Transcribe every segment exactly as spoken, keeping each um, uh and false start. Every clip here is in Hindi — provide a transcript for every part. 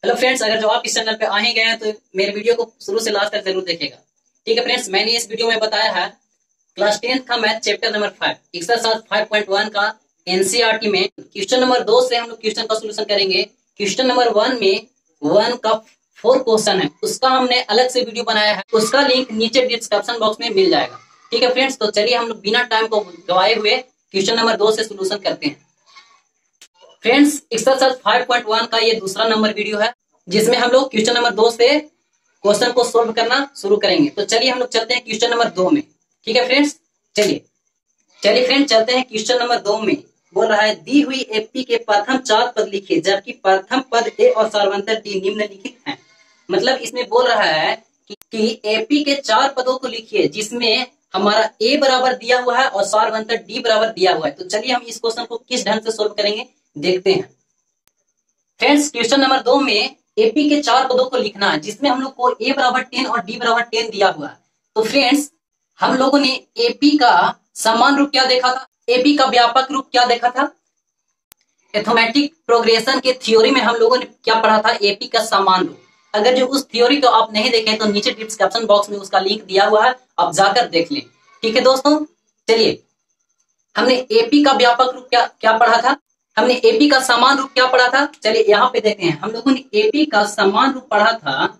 हेलो फ्रेंड्स, अगर जो आप इस चैनल पे आ ही गए हैं तो मेरे वीडियो को शुरू से लास्ट तक जरूर देखेगा। ठीक है फ्रेंड्स, मैंने इस वीडियो में बताया है क्लास टेंथ का math chapter number five exercise five point one का एनसीईआरटी में क्वेश्चन नंबर दो से हम लोग क्वेश्चन का सोल्यूशन करेंगे। क्वेश्चन नंबर वन में वन का फोर क्वेश्चन है, उसका हमने अलग से वीडियो बनाया है, उसका लिंक नीचे डिस्क्रिप्शन बॉक्स में मिल जाएगा। ठीक है फ्रेंड्स, तो चलिए हम लोग बिना टाइम को गवाए हुए क्वेश्चन नंबर दो से सोल्यूशन करते हैं। Friends, exercise five point one का ये दूसरा नंबर वीडियो है जिसमें हम लोग क्वेश्चन नंबर दो से क्वेश्चन को सोल्व करना शुरू करेंगे। तो चलिए हम लोग चलते हैं क्वेश्चन नंबर दो में। ठीक है फ्रेंड्स, चलिए चलिए फ्रेंड्स चलते हैं क्वेश्चन नंबर दो में। बोल रहा है दी हुई एपी के प्रथम चार पद लिखिए जबकि प्रथम पद ए और सार्वंतर डी निम्नलिखित हैं। मतलब इसमें बोल रहा है कि, कि एपी के चार पदों को लिखिए जिसमें हमारा ए बराबर दिया हुआ है और सार्वंतर डी बराबर दिया हुआ है। तो चलिए हम इस क्वेश्चन को किस ढंग से सोल्व करेंगे देखते हैं। फ्रेंड्स, क्वेश्चन नंबर दो में एपी के चार पदों को लिखना है जिसमें हम लोग को ए बराबर टेन और डी बराबर टेन दिया हुआ है। तो फ्रेंड्स, हम लोगों ने एपी का समान रूप क्या देखा था, एपी का व्यापक रूप क्या देखा था। एथमेटिक प्रोग्रेशन के थ्योरी में हम लोगों ने क्या पढ़ा था, एपी का समान रूप। अगर जो उस थ्योरी को आप नहीं देखें तो नीचे डिस्क्रिप्शन बॉक्स में उसका लिंक दिया हुआ है, आप जाकर देख लें। ठीक है दोस्तों, चलिए हमने एपी का व्यापक रूप क्या क्या पढ़ा था, हमने एपी का समान रूप क्या पढ़ा था। चलिए यहाँ पे देखते हैं, हम लोगों ने एपी का समान रूप पढ़ा था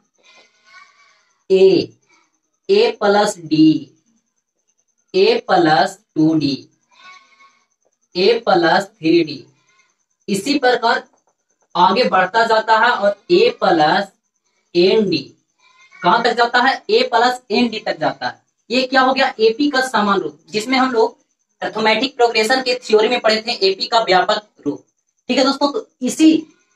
A A plus D, A plus two D, A plus three D. इसी प्रकार आगे बढ़ता जाता है और ए प्लस एन डी कहां तक जाता है, ए प्लस एन डी तक जाता है। ये क्या हो गया, एपी का समान रूप, जिसमें हम लोग अर्थमेटिक प्रोग्रेशन के थ्योरी में पढ़े थे एपी का व्यापक रूप। ठीक है दोस्तों, तो इसी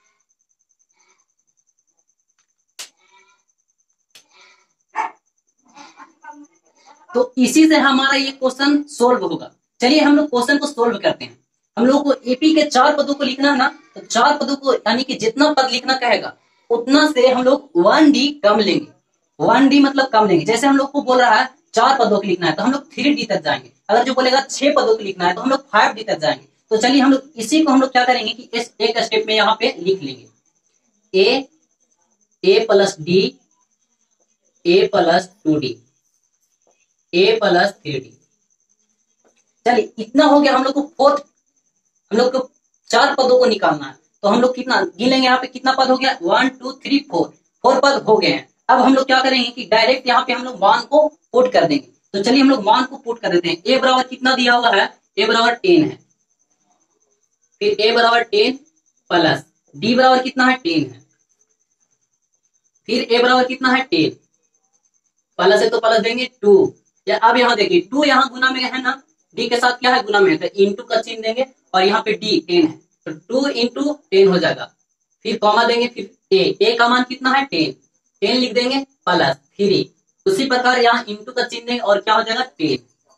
तो इसी से हमारा ये क्वेश्चन सोल्व होगा। चलिए हम लोग क्वेश्चन को सोल्व करते हैं। हम लोग को एपी के चार पदों को लिखना है ना, तो चार पदों को यानी कि जितना पद लिखना कहेगा उतना से हम लोग वन डी कम लेंगे। वन डी मतलब कम लेंगे। जैसे हम लोग को बोल रहा है चार पदों को लिखना है तो हम लोग थ्री डी तक जाएंगे। अगर जो बोलेगा छह पदों को लिखना है तो हम लोग फाइव डी तक जाएंगे। तो चलिए हम लोग इसी को हम लोग क्या करेंगे कि इस एक स्टेप में यहाँ पे लिख लेंगे ए ए प्लस डी, ए प्लस टू डी, ए प्लस थ्री डी। चलिए इतना हो गया। हम लोग को फोर्थ, हम लोग को चार पदों को निकालना है तो हम लोग कितना गिन लेंगे, यहाँ पे कितना पद हो गया, one two three four, four पद हो गए हैं। अब हम लोग क्या करेंगे कि डायरेक्ट यहाँ पे हम लोग मान को पुट कर देंगे। तो चलिए हम लोग मान को पुट कर देते हैं। ए बराबर कितना दिया हुआ है, ए बराबर टेन है, फिर ए बराबर टेन प्लस डी बराबर कितना है, टेन है, फिर ए बराबर कितना है, टेन प्लस है तो प्लस देंगे टू। या अब यहाँ देखिए टू यहाँ गुना में है ना, डी के साथ क्या है गुना में है, तो इंटू का चिन्ह देंगे और यहाँ पे डी टेन है तो टू इंटू टेन हो जाएगा। फिर कॉमा देंगे, फिर ए ए का मान कितना है, टेन, टेन लिख देंगे प्लस थ्री। उसी प्रकार यहाँ इंटू का चिन्ह देंगे और क्या हो जाएगा, टेन।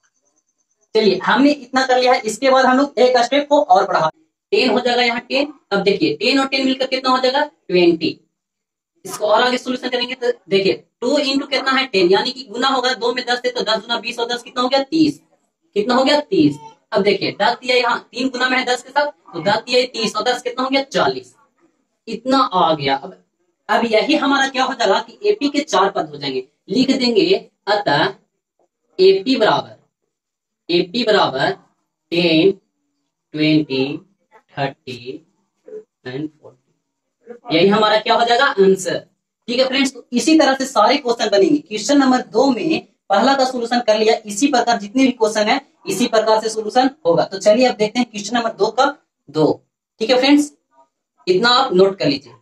चलिए हमने इतना कर लिया है। इसके बाद हम लोग एक स्टेप को और बढ़ा, टेन हो जाएगा यहाँ टेन। अब देखिए टेन और टेन मिलकर कितना हो जाएगा, ट्वेंटी। इसको और आगे सोल्यूशन करेंगे तो देखिए टू इंटू कितना है, टेन, यानी कि गुना होगा दो में दस से तो दस गुना बीस और दस कितना हो गया, तीस। कितना हो गया, तीस। अब देखिए दस दिया यहाँ तीन गुना में है दस के साथ तो दस दिया तीस और दस कितना हो गया, चालीस। इतना आ गया। अब अब यही हमारा क्या हो जाएगा कि एपी के चार पद हो जाएंगे। लिख देंगे अतः एपी बराबर एपी बराबर ten, twenty, thirty and forty. यही हमारा क्या हो जाएगा, आंसर। ठीक है फ्रेंड्स, तो इसी तरह से सारे क्वेश्चन बनेंगे। क्वेश्चन नंबर दो में पहला का सोल्यूशन कर लिया, इसी प्रकार जितने भी क्वेश्चन है इसी प्रकार से सोल्यूशन होगा। तो चलिए अब देखते हैं क्वेश्चन नंबर दो का दो। ठीक है फ्रेंड्स, इतना आप नोट कर लीजिए।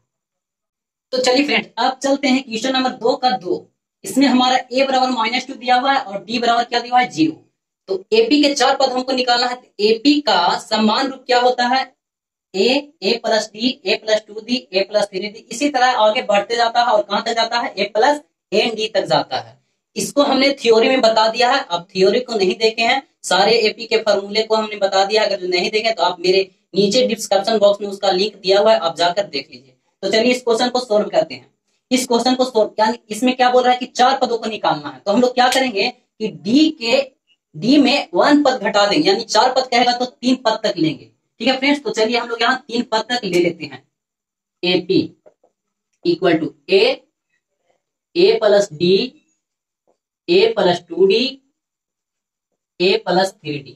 तो चलिए फ्रेंड्स अब चलते हैं क्वेश्चन नंबर दो का दो। इसमें हमारा ए बराबर माइनस टू दिया हुआ है और डी बराबर क्या दिया हुआ है, जीरो। तो एपी के चार पद हमको निकालना है। तो एपी का समान रूप क्या होता है, ए ए प्लस डी, ए प्लस टू डी, ए प्लस थ्री डी। इसी तरह आगे बढ़ते जाता है और कहां तक जाता है, ए प्लस एन डी तक जाता है। इसको हमने थ्योरी में बता दिया है। अब थ्योरी को नहीं देखे हैं, सारे एपी के फॉर्मूले को हमने बता दिया। अगर जो नहीं देखे तो आप मेरे नीचे डिस्क्रिप्शन बॉक्स में उसका लिंक दिया हुआ है, आप जाकर देख लीजिए। तो चलिए इस क्वेश्चन को सोल्व करते हैं। इस क्वेश्चन को सोल्व, यानी इसमें क्या बोल रहा है कि चार पदों को निकालना है। तो हम लोग क्या करेंगे कि डी के डी में वन पद घटा देंगे, यानी चार पद कहेगा तो तीन पद तक लेंगे। ठीक है फ्रेंड्स, तो चलिए हम लोग यहाँ तीन पद तक ले लेते हैं। AP equal to A A plus D A plus two D A plus three D.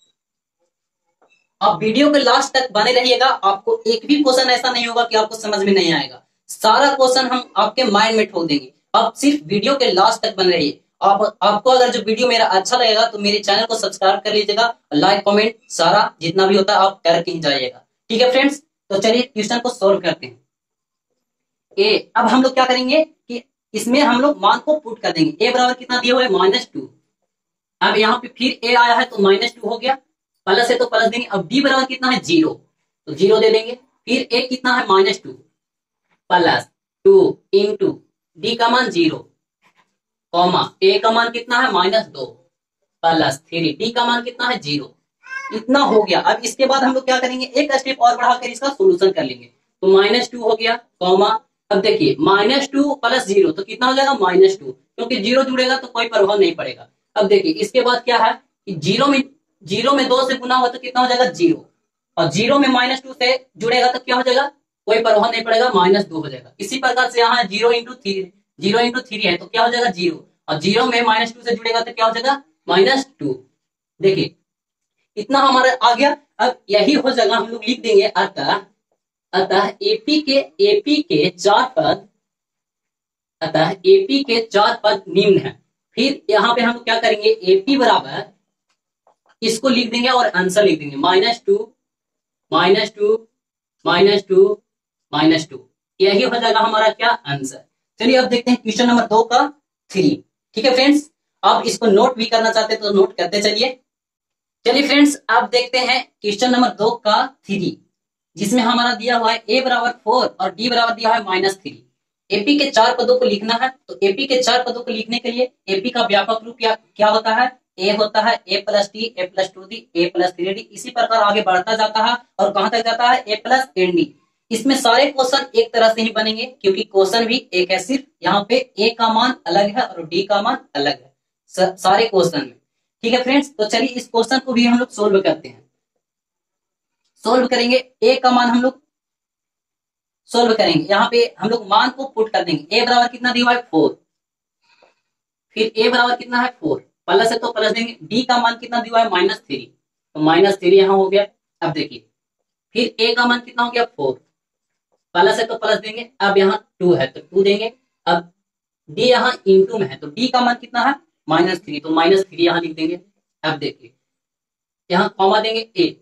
आप वीडियो के लास्ट तक बने रहिएगा, आपको एक भी क्वेश्चन ऐसा नहीं होगा कि आपको समझ में नहीं आएगा। सारा क्वेश्चन हम आपके माइंड में ठोक देंगे। आप सिर्फ वीडियो के लास्ट तक बने रहिए। आप आपको अगर जो वीडियो मेरा अच्छा लगेगा तो मेरे चैनल को सब्सक्राइब कर लीजिएगा, लाइक कमेंट सारा जितना भी होता है आप करके ही जाइएगा। ठीक है फ्रेंड्स, तो चलिए क्वेश्चन को सोल्व करते हैं। ए, अब हम लोग क्या करेंगे कि इसमें हम लोग मान को पुट कर देंगे। ए बराबर कितना दिया हुआ है माइनस टू। अब यहाँ पे फिर ए आया है तो माइनस टू हो गया, प्लस है तो प्लस देंगे। अब डी बराबर कितना है जीरो, तो जीरो दे देंगे। फिर ए कितना है minus two plus two into D का मान जीरो, कॉमा ए का मान कितना है माइनस दो प्लस थ्री, डी का मान कितना है जीरो। इतना हो गया। अब इसके बाद हम लोग क्या करेंगे, एक स्टेप और बढ़ाकर इसका सोल्यूशन कर लेंगे। तो माइनस टू हो गया, कॉमा अब देखिए माइनस टू प्लस जीरो तो कितना हो जाएगा माइनस टू, क्योंकि जीरो जुड़ेगा तो कोई प्रभाव नहीं पड़ेगा। अब देखिए इसके बाद क्या है कि जीरो में जीरो में दो से गुना हुआ तो कितना हो जाएगा जीरो, और जीरो में माइनस टू से जुड़ेगा तो क्या हो जाएगा कोई प्रभाव नहीं पड़ेगा, माइनस दो हो जाएगा। इसी प्रकार से यहाँ zero into three zero into three है तो क्या हो जाएगा जीरो, और जीरो में माइनस टू से जुड़ेगा तो क्या हो जाएगा माइनस टू। देखिए इतना हमारा आ गया। अब यही हो जाएगा, हम लोग लिख देंगे अतः अतः एपी के एपी के चार पद अतः एपी के चार पद निम्न है। फिर यहाँ पे हम लोग क्या करेंगे, एपी बराबर इसको लिख देंगे और आंसर लिख देंगे minus two minus two minus two minus two. यही हो जाएगा हमारा क्या आंसर। चलिए अब देखते हैं क्वेश्चन नंबर दो का थ्री। ठीक है फ्रेंड्स, आप इसको नोट भी करना चाहते हैं तो नोट करते चलिए। चलिए फ्रेंड्स अब देखते हैं क्वेश्चन नंबर दो का थ्री, जिसमें हमारा दिया हुआ है ए बराबर फोर और डी बराबर दिया है माइनस थ्री। एपी के चार पदों को लिखना है, तो एपी के चार पदों को लिखने के लिए एपी का व्यापक रूप क्या, क्या होता है, ए होता है a plus t a plus two D A plus three D. इसी प्रकार आगे बढ़ता जाता है और कहां तक जाता है ए प्लस एन डी। इसमें सारे क्वेश्चन एक तरह से ही बनेंगे क्योंकि क्वेश्चन भी एक है, सिर्फ यहाँ पे ए का मान अलग है और डी का मान अलग है सारे क्वेश्चन में। ठीक है फ्रेंड्स, तो चलिए इस क्वेश्चन को भी हम लोग सोल्व करते हैं। सोल्व करेंगे, ए का मान हम लोग सोल्व करेंगे। यहाँ पे हम लोग मान को पुट कर देंगे। ए बराबर कितना दिया हुआ है फोर, फिर ए बराबर कितना है फोर, प्लस है तो प्लस देंगे। डी का मान कितना दिया हुआ है माइनस थ्री, तो माइनस थ्री यहाँ हो गया। अब देखिए फिर ए का मान कितना हो गया फोर, प्लस है तो प्लस देंगे। अब यहाँ टू है तो टू देंगे। अब डी यहाँ इंटू में है तो डी का मान कितना है माइनस थ्री, तो माइनस थ्री यहाँ लिख देंगे। अब देखिए यहाँ कॉमा देंगे। ए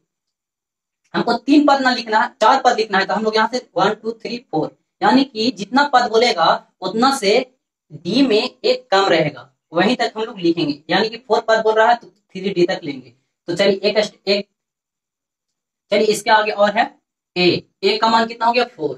हमको तीन पद ना लिखना है, चार पद लिखना है, तो हम लोग यहाँ से वन टू थ्री फोर, यानी कि जितना पद बोलेगा उतना से डी में एक कम रहेगा, वहीं तक हम लोग लिखेंगे। यानी कि फोर पद बोल रहा है तो थ्री डी तक लेंगे। तो चलिए एक एक चलिए इसके आगे और है ए ए का मान कितना हो गया फोर,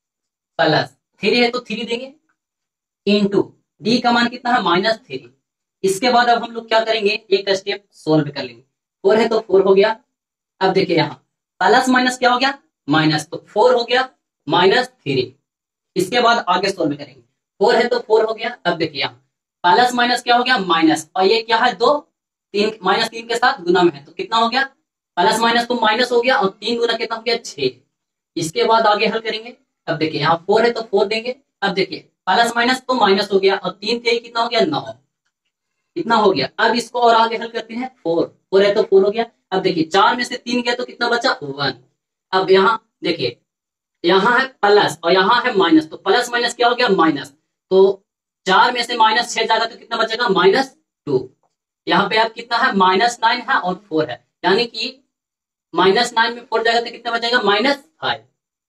प्लस थ्री है तो थ्री देंगे, इंटू डी का मान कितना है माइनस थ्री। इसके बाद अब हम लोग क्या करेंगे, एक स्टेप सोल्व कर लेंगे। फोर है तो फोर हो गया। अब देखिए यहाँ प्लस माइनस क्या हो गया माइनस, तो फोर हो गया माइनस थ्री। इसके बाद आगे सोल्व करेंगे। फोर है तो फोर हो गया। अब देखिए यहाँ प्लस माइनस क्या हो गया माइनस, और ये क्या है दो, तीन माइनस तीन के साथ गुना में है तो कितना हो गया प्लस माइनस तो माइनस हो गया, और तीन गुना कितना हो गया छह। इसके बाद आगे हल करेंगे। अब देखिए यहाँ फोर है तो फोर देंगे। अब देखिए प्लस माइनस तो माइनस हो गया, और तीन तेईस कितना हो गया नौ, इतना हो गया। अब इसको और आगे हल करते हैं। फोर फोर है तो फोर हो गया। अब देखिए चार में से तीन गया तो कितना बचा वन। अब यहाँ देखिए यहाँ है प्लस और यहाँ है माइनस, तो प्लस माइनस क्या हो गया माइनस, तो चार में से माइनस छह जाएगा तो कितना बचेगा माइनस टू। यहाँ पे अब कितना है माइनस नाइन है और फोर है, यानी कि माइनस नाइन में फोर जाएगा तो कितना बचेगा माइनस फाइव।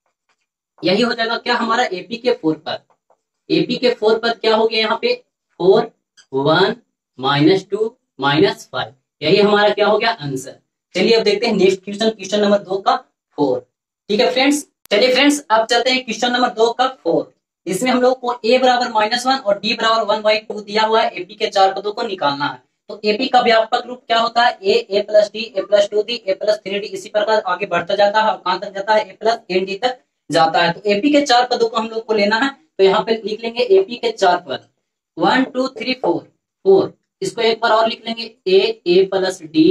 यही हो जाएगा क्या हमारा एपी के फोर पर। एपी के फोर पर क्या हो गया यहाँ पे four one minus two minus five, यही हमारा क्या हो गया आंसर। चलिए अब देखते हैं नेक्स्ट क्वेश्चन, क्वेश्चन नंबर दो का फोर। ठीक है फ्रेंड्स, चलिए फ्रेंड्स अब चलते हैं क्वेश्चन नंबर दो का फोर। इसमें हम लोग को ए बराबर माइनस वन और डी बराबर वन बाई टू दिया हुआ है। एपी के चार पदों को निकालना है। तो एपी का व्यापक रूप क्या होता है ए ए plus D A plus two D A plus three D. इसी प्रकार आगे बढ़ता जाता है और कहां तक जाता है ए प्लस एन डी तक जाता है। तो एपी के चार पदों को हम लोग को लेना है, तो यहाँ पे लिख लेंगे एपी के चार पद one two three four four. इसको एक बार और लिख लेंगे ए ए plus D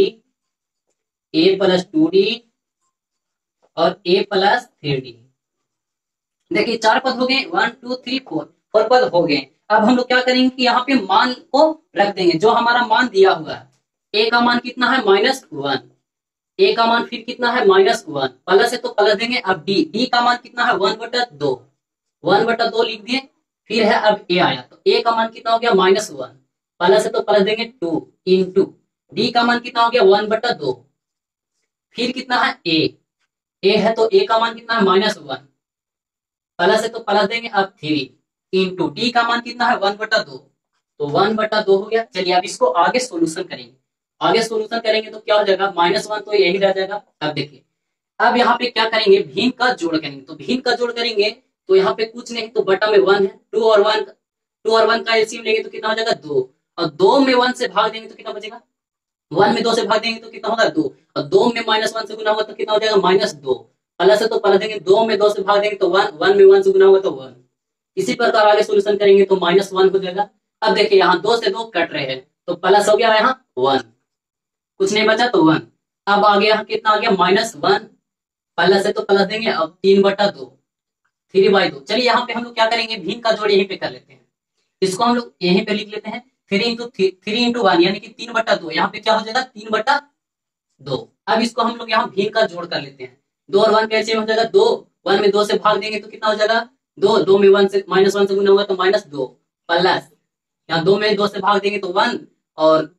A plus two d और ए प्लस थ्री डी। देखिए चार पद हो गए, one two three four, four पद हो गए। अब हम लोग क्या करेंगे कि यहाँ पे मान को रख देंगे, जो हमारा मान दिया हुआ है। ए का मान कितना है, माइनस वन। ए का मान फिर कितना है, माइनस वन। प्लस है तो प्लस देंगे। अब डी, डी का मान कितना है, वन बटा दो। वन बटा दो लिख दिए। फिर है अब ए आया, तो ए का मान कितना हो गया, माइनस वन। प्लस है तो प्लस देंगे टू इंटू, डी का मान कितना हो गया, वन बटा दो। फिर कितना है ए, ए है तो ए का मान कितना है, माइनस वन। प्लस है तो प्लस देंगे अब थ्री इंटू, डी का मान कितना है, वन बटा दो। तो वन बटा दो हो गया। चलिए अब इसको आगे सोल्यूशन करेंगे। आगे सोल्यूशन करेंगे तो क्या हो जाएगा, माइनस वन तो यही रह जाएगा। अब देखिए, अब यहाँ पे क्या करेंगे, भिन्न का जोड़ करेंगे। तो भिन्न का जोड़ करेंगे तो यहाँ पे कुछ नहीं, तो बटा में वन है। टू और वन, टू और वन का एलसीएम लेंगे तो कितना हो जाएगा, दो। और दो में वन से भाग देंगे तो कितना बचेगा, वन में दो से भाग देंगे तो कितना होगा, दो। और दो में माइनस वन से गुना होगा तो कितना हो जाएगा, माइनस दो। प्लस है तो प्लस देंगे, दो में दो से भाग देंगे तो वन, वन में वन से गुना होगा तो वन। इसी प्रकार आगे सोल्यूशन करेंगे तो माइनस वन हो जाएगा। अब देखिए यहाँ दो से दो कट रहे हैं तो प्लस हो गया यहाँ वन, कुछ नहीं बचा तो वन। अब आगे यहाँ कितना आ गया, माइनस वन। प्लस है तो प्लस देंगे, अब तीन बटा दो, थ्री बाई दो। चलिए यहाँ पे हम लोग क्या करेंगे, भिन्न का जोड़ यहीं पे कर लेते हैं। इसको हम लोग यहीं पे लिख लेते हैं, three into three into one यानी कि तीन बटा दो। यहाँ पे क्या हो जाएगा, तीन बटा दो। अब इसको हम लोग यहाँ भिन्न का जोड़ कर लेते हैं। दो और वन कैसे हो जाएगा, दो। वन में दो से भाग देंगे तो कितना हो जाएगा, दो। दो में वन से माइनस वन से गुना होगा तो माइनस दो। प्लस यहाँ दो में दो से भाग देंगे तो वन, और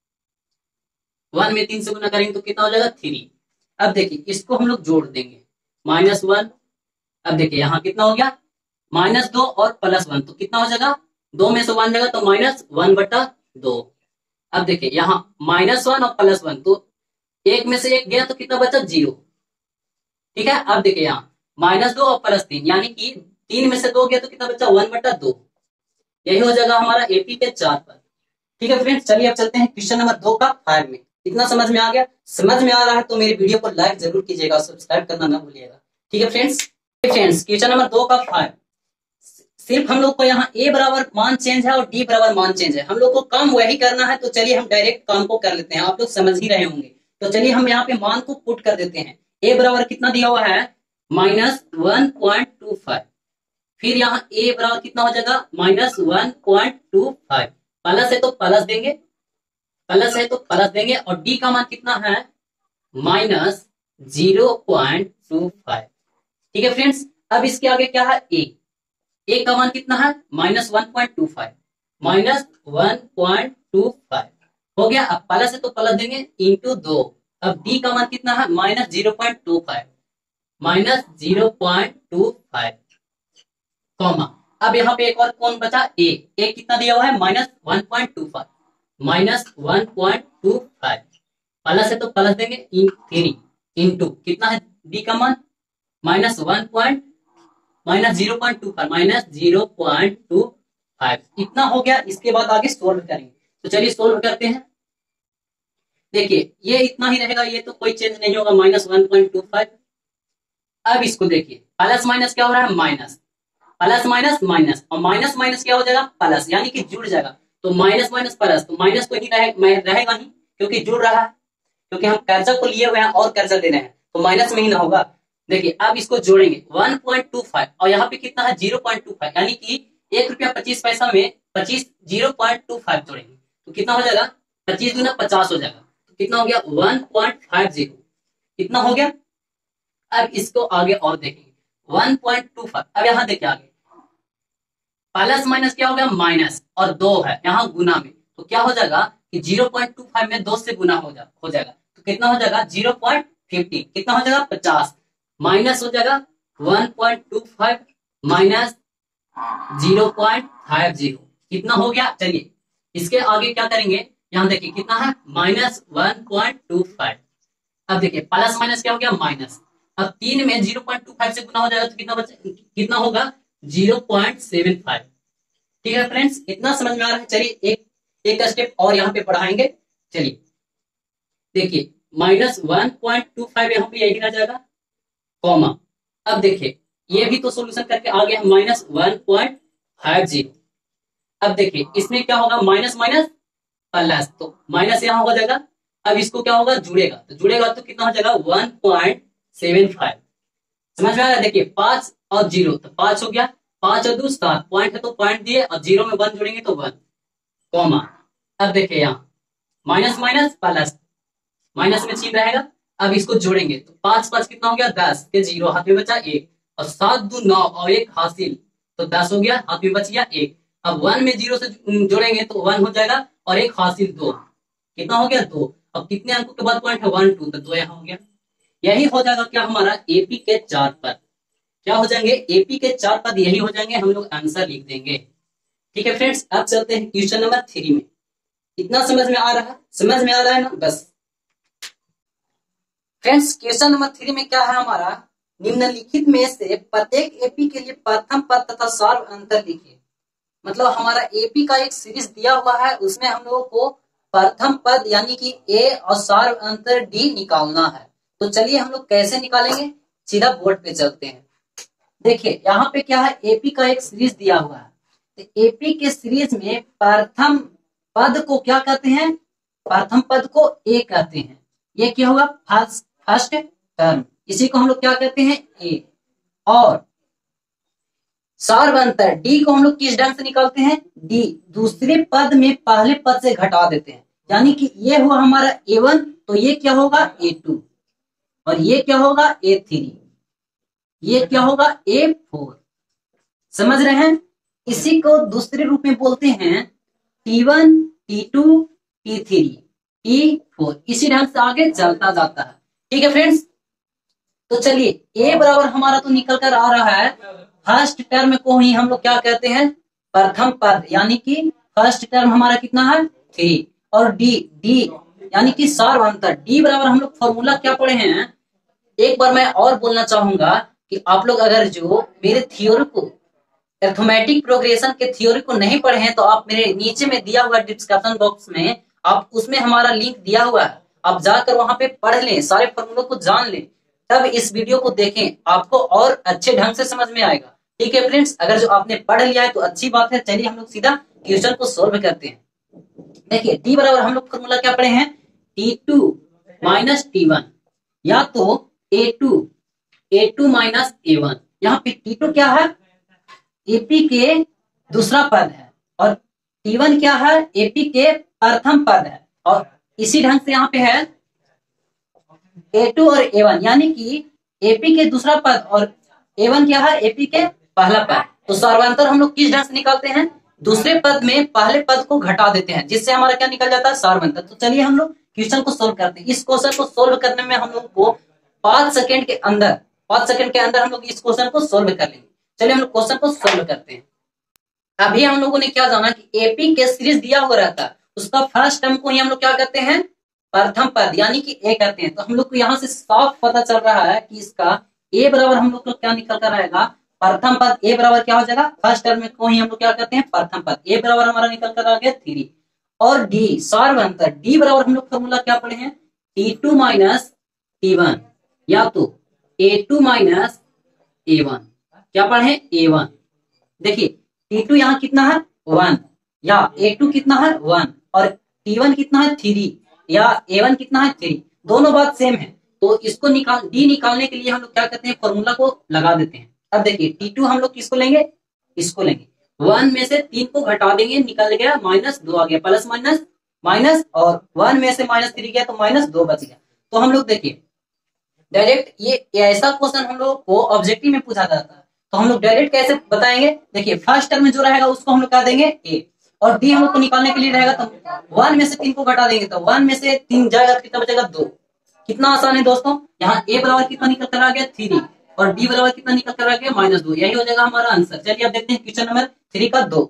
वन में तीन से गुना करेंगे तो कितना हो जाएगा, थ्री। अब देखिए इसको हम लोग जोड़ देंगे, माइनस वन। अब देखिए यहाँ कितना हो गया, माइनस दो और प्लस वन, तो कितना हो जाएगा, दो में से वन जाएगा तो माइनस वन बटा दो। अब देखिए यहाँ माइनस वन और प्लस वन, तो एक में से एक गया तो कितना बचा, जीरो। ठीक है। अब देखिए यहाँ माइनस दो और प्लस तीन, यानी कि तीन में से दो गया तो कितना बचा, वन बटा दो। यही हो जाएगा हमारा एपी के चार पर। ठीक है फ्रेंड्स, चलिए अब चलते हैं क्वेश्चन नंबर दो का फाइव में। इतना समझ में आ गया, समझ में आ रहा है तो मेरी वीडियो को लाइक जरूर कीजिएगा, सब्सक्राइब करना ना भूलिएगा। ठीक है फ्रेंड्स। फ्रेंड्स क्वेश्चन नंबर दो का फाइव, सिर्फ हम लोग को यहाँ ए बराबर मान चेंज है और डी बराबर मान चेंज है। हम लोग को काम वही करना है, तो चलिए हम डायरेक्ट काम को कर लेते हैं। आप लोग समझ ही रहे होंगे, तो चलिए हम यहाँ पे मान को पुट कर देते हैं। ए बराबर कितना दिया हुआ है, minus one point two five. फिर यहाँ ए बराबर कितना हो जाएगा, minus one point two five. Plus है तो प्लस देंगे, प्लस है तो प्लस देंगे। और डी का मान कितना है, minus zero point two five. ठीक है फ्रेंड्स। अब इसके आगे क्या है, ए, ए का मान कितना है, minus one point two five, minus one point two five हो गया। अब प्लस है तो प्लस देंगे इंटू दो। अब डी का मान कितना है, minus zero point two five, minus zero point two five comma. अब यहाँ पे एक और कौन बचा, ए, ए कितना दिया हुआ है, minus one point two five, minus one point two five. Plus है तो प्लस देंगे इन थ्री इंटू कितना है, डी का मान minus one point minus zero point two five, minus zero point two five. इतना हो गया। इसके बाद आगे सोल्व करेंगे, तो चलिए सोल्व करते हैं। देखिए ये इतना ही रहेगा, ये तो कोई चेंज नहीं होगा, minus one point two five. अब इसको देखिए, प्लस माइनस क्या हो रहा है, माइनस, प्लस माइनस माइनस, और माइनस माइनस क्या हो जाएगा, प्लस, यानी कि जुड़ जाएगा। तो माइनस माइनस प्लस, तो माइनस तो ही रहे, रहेगा ही, क्योंकि जुड़ रहा है, क्योंकि हम कर्जा को लिए हुए हैं और कर्जा दे रहे हैं, तो माइनस में ही ना होगा। देखिए अब इसको जोड़ेंगे, वन पॉइंट टू फाइव और यहाँ पे कितना है, जीरो पॉइंट टू फाइव, यानी कि एक रुपया पच्चीस पैसा में पच्चीस जीरो पॉइंट टू फाइव जोड़ेंगे तो कितना हो जाएगा, पच्चीस गुना पचास हो जाएगा। तो कितना हो गया, वन पॉइंट फाइव जीरो। कितना हो गया। अब इसको आगे और देखेंगे, वन पॉइंट टू फाइव। अब यहाँ देखिए आगे प्लस माइनस क्या हो गया, माइनस, और दो है यहाँ गुना में, तो क्या हो जाएगा कि जीरो पॉइंट टू फाइव में दो से गुना हो जा हो जाएगा, तो कितना हो जाएगा, जीरो पॉइंट फिफ्टी। कितना हो जाएगा, पचास, माइनस हो जाएगा one point two five minus zero point five zero. कितना हो गया। चलिए इसके आगे क्या करेंगे, यहाँ देखिए कितना है, minus one point two five. अब देखिए प्लस माइनस क्या हो गया, माइनस। अब तीन में जीरो पॉइंट टू फाइव से गुना हो जाएगा तो कितना बचे, कितना होगा, जीरो पॉइंट सेवन फाइव। ठीक है फ्रेंड्स, इतना समझ में आ रहा है। चलिए एक एक स्टेप और यहाँ पे बढ़ाएंगे। चलिए देखिए minus one point two five यहाँ पे यही रह जाएगा, कॉमा। अब देखिए ये भी तो सोल्यूशन करके आ गया minus one point five zero. अब देखिए इसमें क्या होगा, माइनस माइनस प्लस, तो माइनस यहाँ हो जाएगा। अब इसको क्या होगा, जुड़ेगा, तो जुड़ेगा तो कितना हो जाएगा, वन पॉइंट सेवन फाइव। समझ में आ रहा है? देखिए पांच और जीरो, तो पांच हो गया, पांच और दो सात, पॉइंट है तो पॉइंट दिए, और जीरो में वन जोड़ेंगे तो वन, कॉमा। अब देखिए यहाँ माइनस माइनस प्लस, माइनस में चिन्ह रहेगा। अब इसको जोड़ेंगे तो पांच पांच कितना हो गया दस, के जीरो हाथ में बचा एक, और सात दो नौ और एक हासिल, तो दस हो गया, हाथ में बच गया एक। अब वन में जीरो से जोड़ेंगे तो वन हो जाएगा, और एक हासिल दो, कितना हो गया दो। अब कितने अंकों के बाद पॉइंट है वन टू, तो दो यहाँ हो गया। यही हो जाएगा क्या हमारा एपी के चार पद, क्या हो जाएंगे एपी के चार पद, यही हो जाएंगे, हम लोग आंसर लिख देंगे। ठीक है फ्रेंड्स, अब चलते हैं क्वेश्चन नंबर थ्री में। इतना समझ में आ रहा है? समझ में आ रहा है ना? बस फ्रेंड्स, क्वेश्चन नंबर थ्री में क्या है हमारा, निम्नलिखित में से प्रत्येक एपी के लिए प्रथम पद तथा सार्व अंतर लिखिए। मतलब हमारा एपी का एक सीरीज दिया हुआ है, उसमें हम लोगों को प्रथम पद यानी कि ए और सार्व अंतर डी निकालना है। तो चलिए हम लोग कैसे निकालेंगे, सीधा बोर्ड पे चलते हैं। देखिए यहाँ पे क्या है, एपी का एक सीरीज दिया हुआ है, तो एपी के सीरीज में प्रथम पद को क्या कहते हैं, प्रथम पद को ए कहते हैं। ये क्या होगा, फर्स्ट फर्स्ट टर्म, इसी को हम लोग क्या कहते हैं ए। और सार्व अंतर डी को हम लोग किस ढंग से निकालते हैं, डी दूसरे पद में पहले पद से घटा देते हैं, यानी कि ये हुआ हमारा ए वन, तो ये क्या होगा ए टू, और ये क्या होगा ए थ्री, ये क्या होगा ए फोर। समझ रहे हैं? इसी को दूसरे रूप में बोलते हैं t one, T two, t three, t four. इसी ढंग से आगे चलता जाता है। ठीक है फ्रेंड्स, तो चलिए ए बराबर हमारा तो निकल कर आ रहा है, फर्स्ट टर्म को ही हम लोग क्या कहते हैं प्रथम पद, यानी कि फर्स्ट टर्म हमारा कितना है थ्री, और डी डी यानी कि सार्व अंतर, डी बराबर हम लोग फॉर्मूला क्या पढ़े हैं। एक बार मैं और बोलना चाहूंगा कि आप लोग अगर जो मेरे थ्योरी को, अरिथमेटिक प्रोग्रेशन के थ्योरी को नहीं पढ़े हैं, तो आप मेरे नीचे में दिया हुआ डिस्क्रिप्शन बॉक्स में, आप उसमें हमारा लिंक दिया हुआ है, आप जाकर वहां पे पढ़ लें, सारे फॉर्मूलों को जान लें, तब इस वीडियो को देखें, आपको और अच्छे ढंग से समझ में आएगा। ठीक है फ्रेंड्स, अगर जो आपने पढ़ लिया है तो अच्छी बात है। चलिए हम लोग सीधा क्वेश्चन को सोल्व करते हैं। देखिए टी बराबर हम लोग फॉर्मूला क्या पढ़े हैं, T two minus T one, या तो a two a two minus a one. यहाँ पे टी टू क्या है, एपी के दूसरा पद है, और टी वन क्या है, एपी के प्रथम पद है, और इसी ढंग से यहाँ पे है ए टू और ए वन, यानी कि एपी के दूसरा पद और ए वन क्या है, एपी के पहला पद। तो सर्वांतर हम लोग किस ढंग से निकालते हैं, दूसरे पद में पहले पद को घटा देते हैं, जिससे हमारा क्या निकल जाता है सर्वांतर। तो चलिए हम लोग क्वेश्चन को सोल्व करते हैं। इस क्वेश्चन को सोल्व करने में हम लोग को पांच सेकंड के अंदर पांच सेकंड के अंदर हम लोग इस क्वेश्चन को सोल्व कर लेंगे। चलिए हम लोग क्वेश्चन को सोल्व करते हैं। अभी हम लोगों ने क्या जाना कि एपी के सीरीज दिया हुआ रहता है, उसका फर्स्ट टर्म को ही हम लोग क्या कहते हैं प्रथम पद, यानी कि ए कहते हैं। तो हम लोग को यहाँ से साफ पता चल रहा है कि इसका ए बराबर हम लोग को क्या निकल कर आएगा, प्रथम पद। ए बराबर क्या हो जाएगा, फर्स्ट टर्म को ही हम लोग क्या कहते हैं प्रथम पद। ए बराबर हमारा निकल कर आ गया थ्री, और डी सार्व अंतर, डी बराबर हम लोग फॉर्मूला क्या पढ़े हैं, T two minus T one, या तो a two minus a one, क्या पढ़े ए वन। देखिए टी टू यहाँ कितना है वन, या ए टू कितना है वन, और टी वन कितना है थ्री, या ए वन कितना है थ्री, दोनों बात सेम है। तो इसको निकाल डी निकालने के लिए हम लोग क्या करते हैं, फॉर्मूला को लगा देते हैं। अब देखिए टी टू हम लोग किसको लेंगे, इसको लेंगे, वन में से तीन को घटा देंगे, निकल गया माइनस दो आ गया, प्लस माइनस माइनस, और वन में से माइनस थ्री गया तो माइनस दो बच गया। तो हम लोग देखिए डायरेक्ट ये ऐसा क्वेश्चन हम लोग को ऑब्जेक्टिव में पूछा जाता है, तो हम लोग डायरेक्ट कैसे बताएंगे। देखिए फर्स्ट टर्म में जो रहेगा उसको हम लोग क्या देंगे ए, और डी हम लोग को निकालने के लिए रहेगा, तो वन में से तीन को घटा देंगे, तो वन में से तीन जाएगा, कितना बचेगा दो। कितना आसान है दोस्तों, यहाँ ए बराबर कितना निकल कर आ गया थ्री, और डी बराबर कितना निकल कर आ गया माइनस दो। यही हो जाएगा हमारा आंसर। चलिए अब देखते हैं क्वेश्चन नंबर थ्री का दो।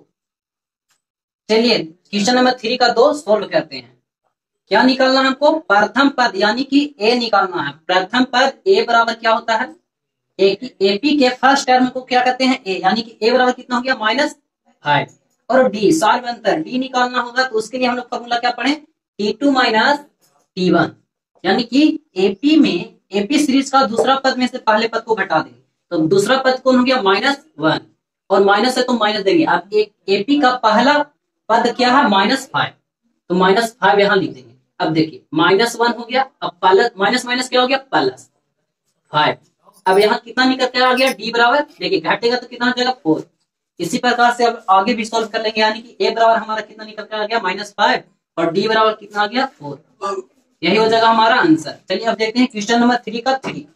चलिए क्वेश्चन नंबर थ्री का दो सोल्व करते हैं। क्या निकालना है हमको, प्रथम पद यानी कि ए निकालना है। प्रथम पद ए बराबर क्या होता है, एपी के फर्स्ट टर्म को क्या कहते हैं ए, यानी कि ए बराबर कितना हो गया माइनस फाइव, और डी सार्व अंतर डी निकालना होगा, तो उसके लिए हम लोग फॉर्मूला क्या पढ़े, t two minus T one, यानी कि एपी में एपी सीरीज का दूसरा पद में से पहले पद को घटा देंगे, तो दूसरा पद कौन हो गया माइनस वन, और माइनस है तो माइनस देंगे। अब एक एपी का पहला पद क्या है माइनस फाइव, तो माइनस फाइव यहाँ लिख देंगे। अब देखिए माइनस वन हो गया, अब प्लस माइनस माइनस क्या हो गया प्लस फाइव, अब यहाँ कितना निकल कर आ गया, डी बराबर, देखिए घटेगा तो कितना हो जाएगा, फोर। इसी प्रकार से अब आगे भी सॉल्व कर लेंगे, यानी कि ए बराबर हमारा कितना निकल कर आ गया, माइनस फाइव, और डी बराबर कितना आ गया, फोर। यही हो जाएगा हमारा आंसर। चलिए अब देखते हैं क्वेश्चन नंबर थ्री का थ्री।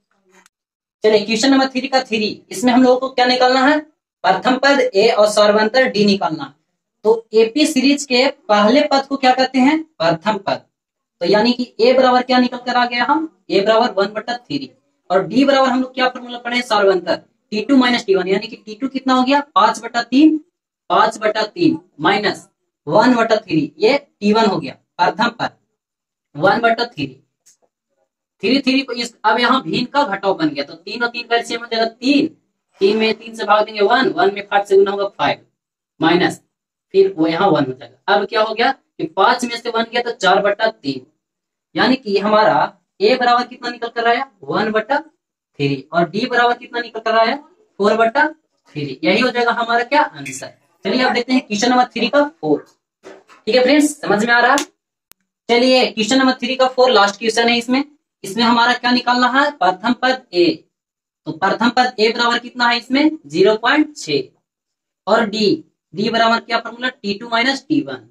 चलिए क्वेश्चन नंबर थ्री का थ्री, इसमें हम लोगों को क्या निकालना है, प्रथम पद ए और सर्वांतर डी निकालना। तो एपी सीरीज के पहले पद को क्या कहते हैं, प्रथम पद। तो यानी कि ए बराबर क्या निकल कर आ गया, हम ए बराबर वन बटा थ्री, और डी बराबर हम लोग क्या फॉर्मूला पढ़े, सर्वांतर, t two minus T one, यानी कि टी टू कितना हो गया, पांच बटा तीन, पांच बटा तीन माइनस वन बटा थ्री, ये टी वन हो गया प्रथम पद, वन बटा थ्री, थ्री थ्री को इस, अब यहाँ भिन्न का घटाव बन गया, तो तीन और तीन का एलसीएम हो जाएगा तीन, तीन में तीन से भाग देंगे वन, वन में फाइव से गुना होगा फाइव, माइनस फिर वो यहाँ वन हो जाएगा। अब क्या हो गया कि पांच में से वन गया तो चार बटा तीन, यानी कि हमारा ए बराबर कितना निकल कर आया, वन बटा थ्री, और डी बराबर कितना निकल कर आया, फोर बटा थ्री। यही हो जाएगा हमारा क्या आंसर। चलिए अब देखते हैं क्वेश्चन नंबर थ्री का फोर। ठीक है फ्रेंड्स, समझ में आ रहा है। चलिए क्वेश्चन नंबर थ्री का फोर लास्ट क्वेश्चन है। इसमें इसमें हमारा क्या निकालना है, प्रथम पद ए। तो प्रथम पद ए बराबर कितना है, इसमें जीरो पॉइंट छह, और डी डी बराबर क्या formula, T two minus T one,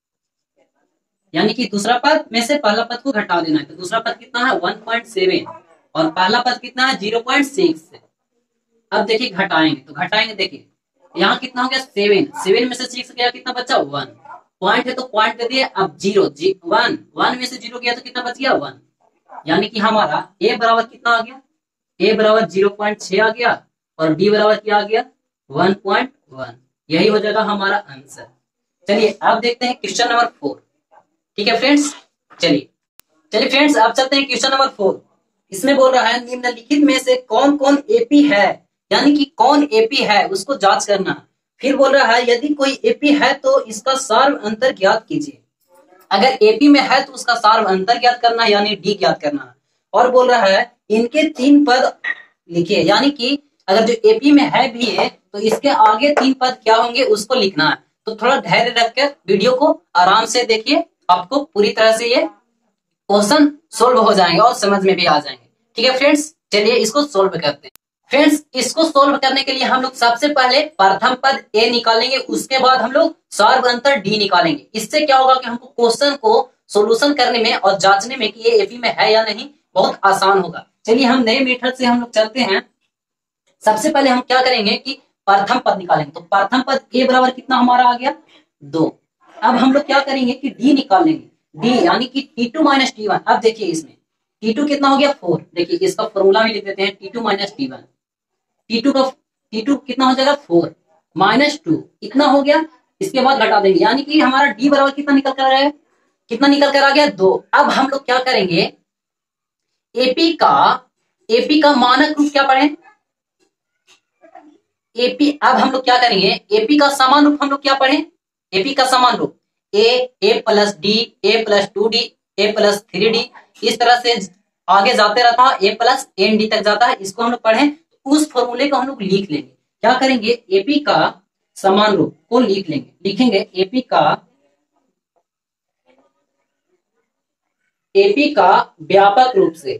यानी कि दूसरा पद में से पहला पद को घटा देना है। तो दूसरा पद कितना है, वन पॉइंट सेवन, और पहला पद कितना है, जीरो पॉइंट सिक्स। अब देखिए घटाएंगे, तो घटाएंगे, देखिए यहाँ कितना हो गया, सेवन, सेवन में से सिक्स गया, कितना बचा, वन, पॉइंट है तो पॉइंट दे दिए, अब जीरो, जी वन, वन में से जीरो गया तो कितना बच गया, वन, यानी कि हमारा ए बराबर कितना आ गया, ए बराबर जीरो पॉइंट छह आ गया, और डी बराबर क्या आ गया, वन पॉइंट वन। यही हो जाएगा हमारा आंसर। चलिए अब देखते हैं क्वेश्चन नंबर फोर। ठीक है फ्रेंड्स, चलिए चलिए फ्रेंड्स अब चलते हैं क्वेश्चन नंबर फोर। इसमें बोल रहा है निम्नलिखित में से कौन कौन एपी है, यानी कि कौन एपी है उसको जांच करना। फिर बोल रहा है यदि कोई एपी है तो इसका सार्व अंतर ज्ञात कीजिए। अगर एपी में है तो उसका सार्व अंतर ज्ञात करना, यानी डी ज्ञात करना। और बोल रहा है इनके तीन पद लिखिए, यानी कि अगर जो एपी में है भी है तो इसके आगे तीन पद क्या होंगे उसको लिखना है। तो थोड़ा धैर्य रखकर वीडियो को आराम से देखिए, आपको पूरी तरह से ये क्वेश्चन सोल्व हो जाएंगे और समझ में भी आ जाएंगे। ठीक है फ्रेंड्स, चलिए इसको सोल्व करते हैं। फ्रेंड्स इसको सोल्व करने के लिए हम लोग सबसे पहले प्रथम पद ए निकालेंगे, उसके बाद हम लोग सार्व अंतर डी निकालेंगे। इससे क्या होगा कि हमको क्वेश्चन को सॉल्यूशन करने में और जांचने में कि ये एपी में है या नहीं बहुत आसान होगा। चलिए हम नए मेथड से हम लोग चलते हैं। सबसे पहले हम क्या करेंगे कि प्रथम पद निकालेंगे। तो प्रथम पद ए बराबर कितना हमारा आ गया, दो। अब हम लोग क्या करेंगे कि डी निकाल लेंगे, डी यानी कि T two minus T one. अब देखिए इसमें टी टू कितना हो गया, फोर। देखिए इसका फॉर्मूला भी लिख देते हैं, T two minus T one. T two का टी टू कितना हो जाएगा, फोर माइनस टू, इतना हो गया। इसके बाद घटा देंगे, यानी कि हमारा डी बराबर कितना निकल कर आ गया, कितना निकल कर आ गया, दो। अब हम लोग क्या करेंगे, एपी का एपी का मानक रूप क्या पढ़े, एपी। अब हम लोग क्या करेंगे, एपी का समान रूप हम लोग क्या पढ़े, एपी का समान रूप a A plus D, A plus two D, A plus three d, इस तरह से आगे जाते रहता है, ए प्लस एन डी तक जाता है। इसको हम लोग पढ़े, उस फॉर्मूले को हम लोग लिख लेंगे। क्या करेंगे, एपी का समान रूप को लिख लेंगे, लिखेंगे एपी का एपी का व्यापक रूप से,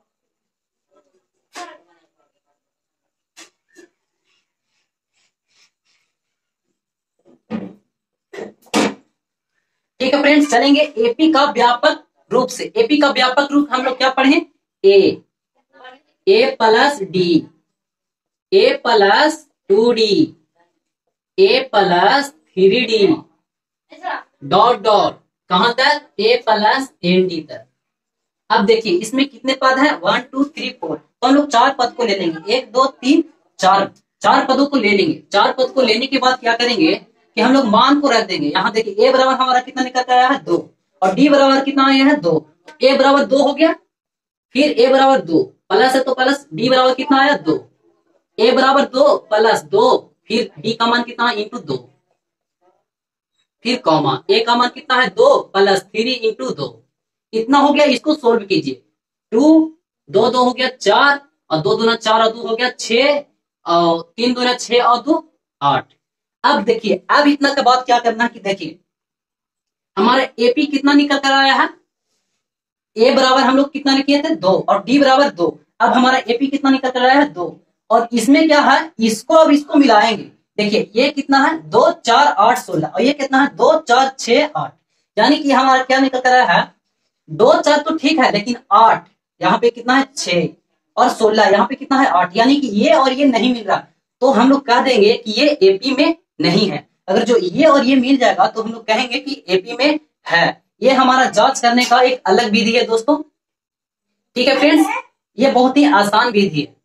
ठीक है फ्रेंड्स। चलेंगे एपी का व्यापक रूप से। एपी का व्यापक रूप हम लोग क्या पढ़े, a A plus D, A plus two D, A plus three d, dot dot कहां तक, ए प्लस एन डी तक। अब देखिए इसमें कितने पद हैं, वन टू थ्री फोर। तो हम लोग चार पद को ले लेंगे, एक दो तीन चार, चार पदों को ले लेंगे। चार पद को लेने के बाद क्या करेंगे कि हम लोग मान को रख देंगे। यहाँ देखिए ए बराबर हमारा कितना निकल आया है, दो, और डी बराबर कितना आया है, दो। ए बराबर दो हो गया, फिर ए बराबर दो, प्लस है तो प्लस, डी बराबर कितना आया, दो। ए बराबर दो प्लस दो, फिर डी का मान कितना है, इंटू दो, फिर कॉमा, ए का मान कितना है, दो प्लस थ्री इंटू दो, इतना हो गया। इसको सोल्व कीजिए, टू दो दो हो गया चार, और दो दूना चार और दो हो गया छह, और तीन दूना छह और दो आठ। अब देखिए अब इतना के बाद क्या करना है कि देखिए हमारा एपी कितना निकल कर आया है, ए बराबर हम लोग कितना किए थे, दो, और डी बराबर दो। अब हमारा एपी कितना निकल कर रहा है दो, और इसमें क्या है इसको अब इसको मिलाएंगे। देखिए ये कितना है दो चार आठ सोलह, और ये कितना है दो चार छह आठ, यानी कि हमारा क्या निकल कर रहा है दो चार तो ठीक है, लेकिन आठ यहाँ पे कितना है छह, और सोलह यहाँ पे कितना है आठ, यानी कि ये और ये नहीं मिल रहा। तो हम लोग कह देंगे कि ये एपी में नहीं है। अगर जो ये और ये मिल जाएगा तो हम लोग कहेंगे कि एपी में है। ये हमारा जांच करने का एक अलग विधि है दोस्तों। ठीक है फ्रेंड्स, ये बहुत ही आसान विधि है।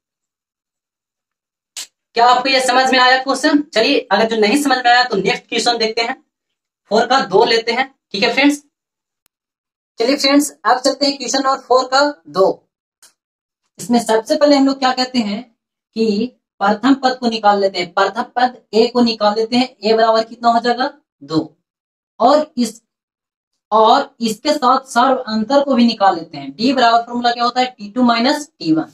क्या आपको ये समझ में आया क्वेश्चन? चलिए अगर जो नहीं समझ में आया तो नेक्स्ट क्वेश्चन देखते हैं, फोर का दो लेते हैं। ठीक है फ्रेंड्स, चलिए फ्रेंड्स अब चलते हैं क्वेश्चन नंबर फोर का दो। इसमें सबसे पहले हम लोग क्या कहते हैं कि प्रथम पद को निकाल लेते हैं। प्रथम पद ए को निकाल लेते हैं। ए बराबर कितना हो जाएगा दो, और इस और इसके साथ सर्व अंतर को भी निकाल लेते हैं। डी बराबर फॉर्मूला क्या होता है t two minus T one.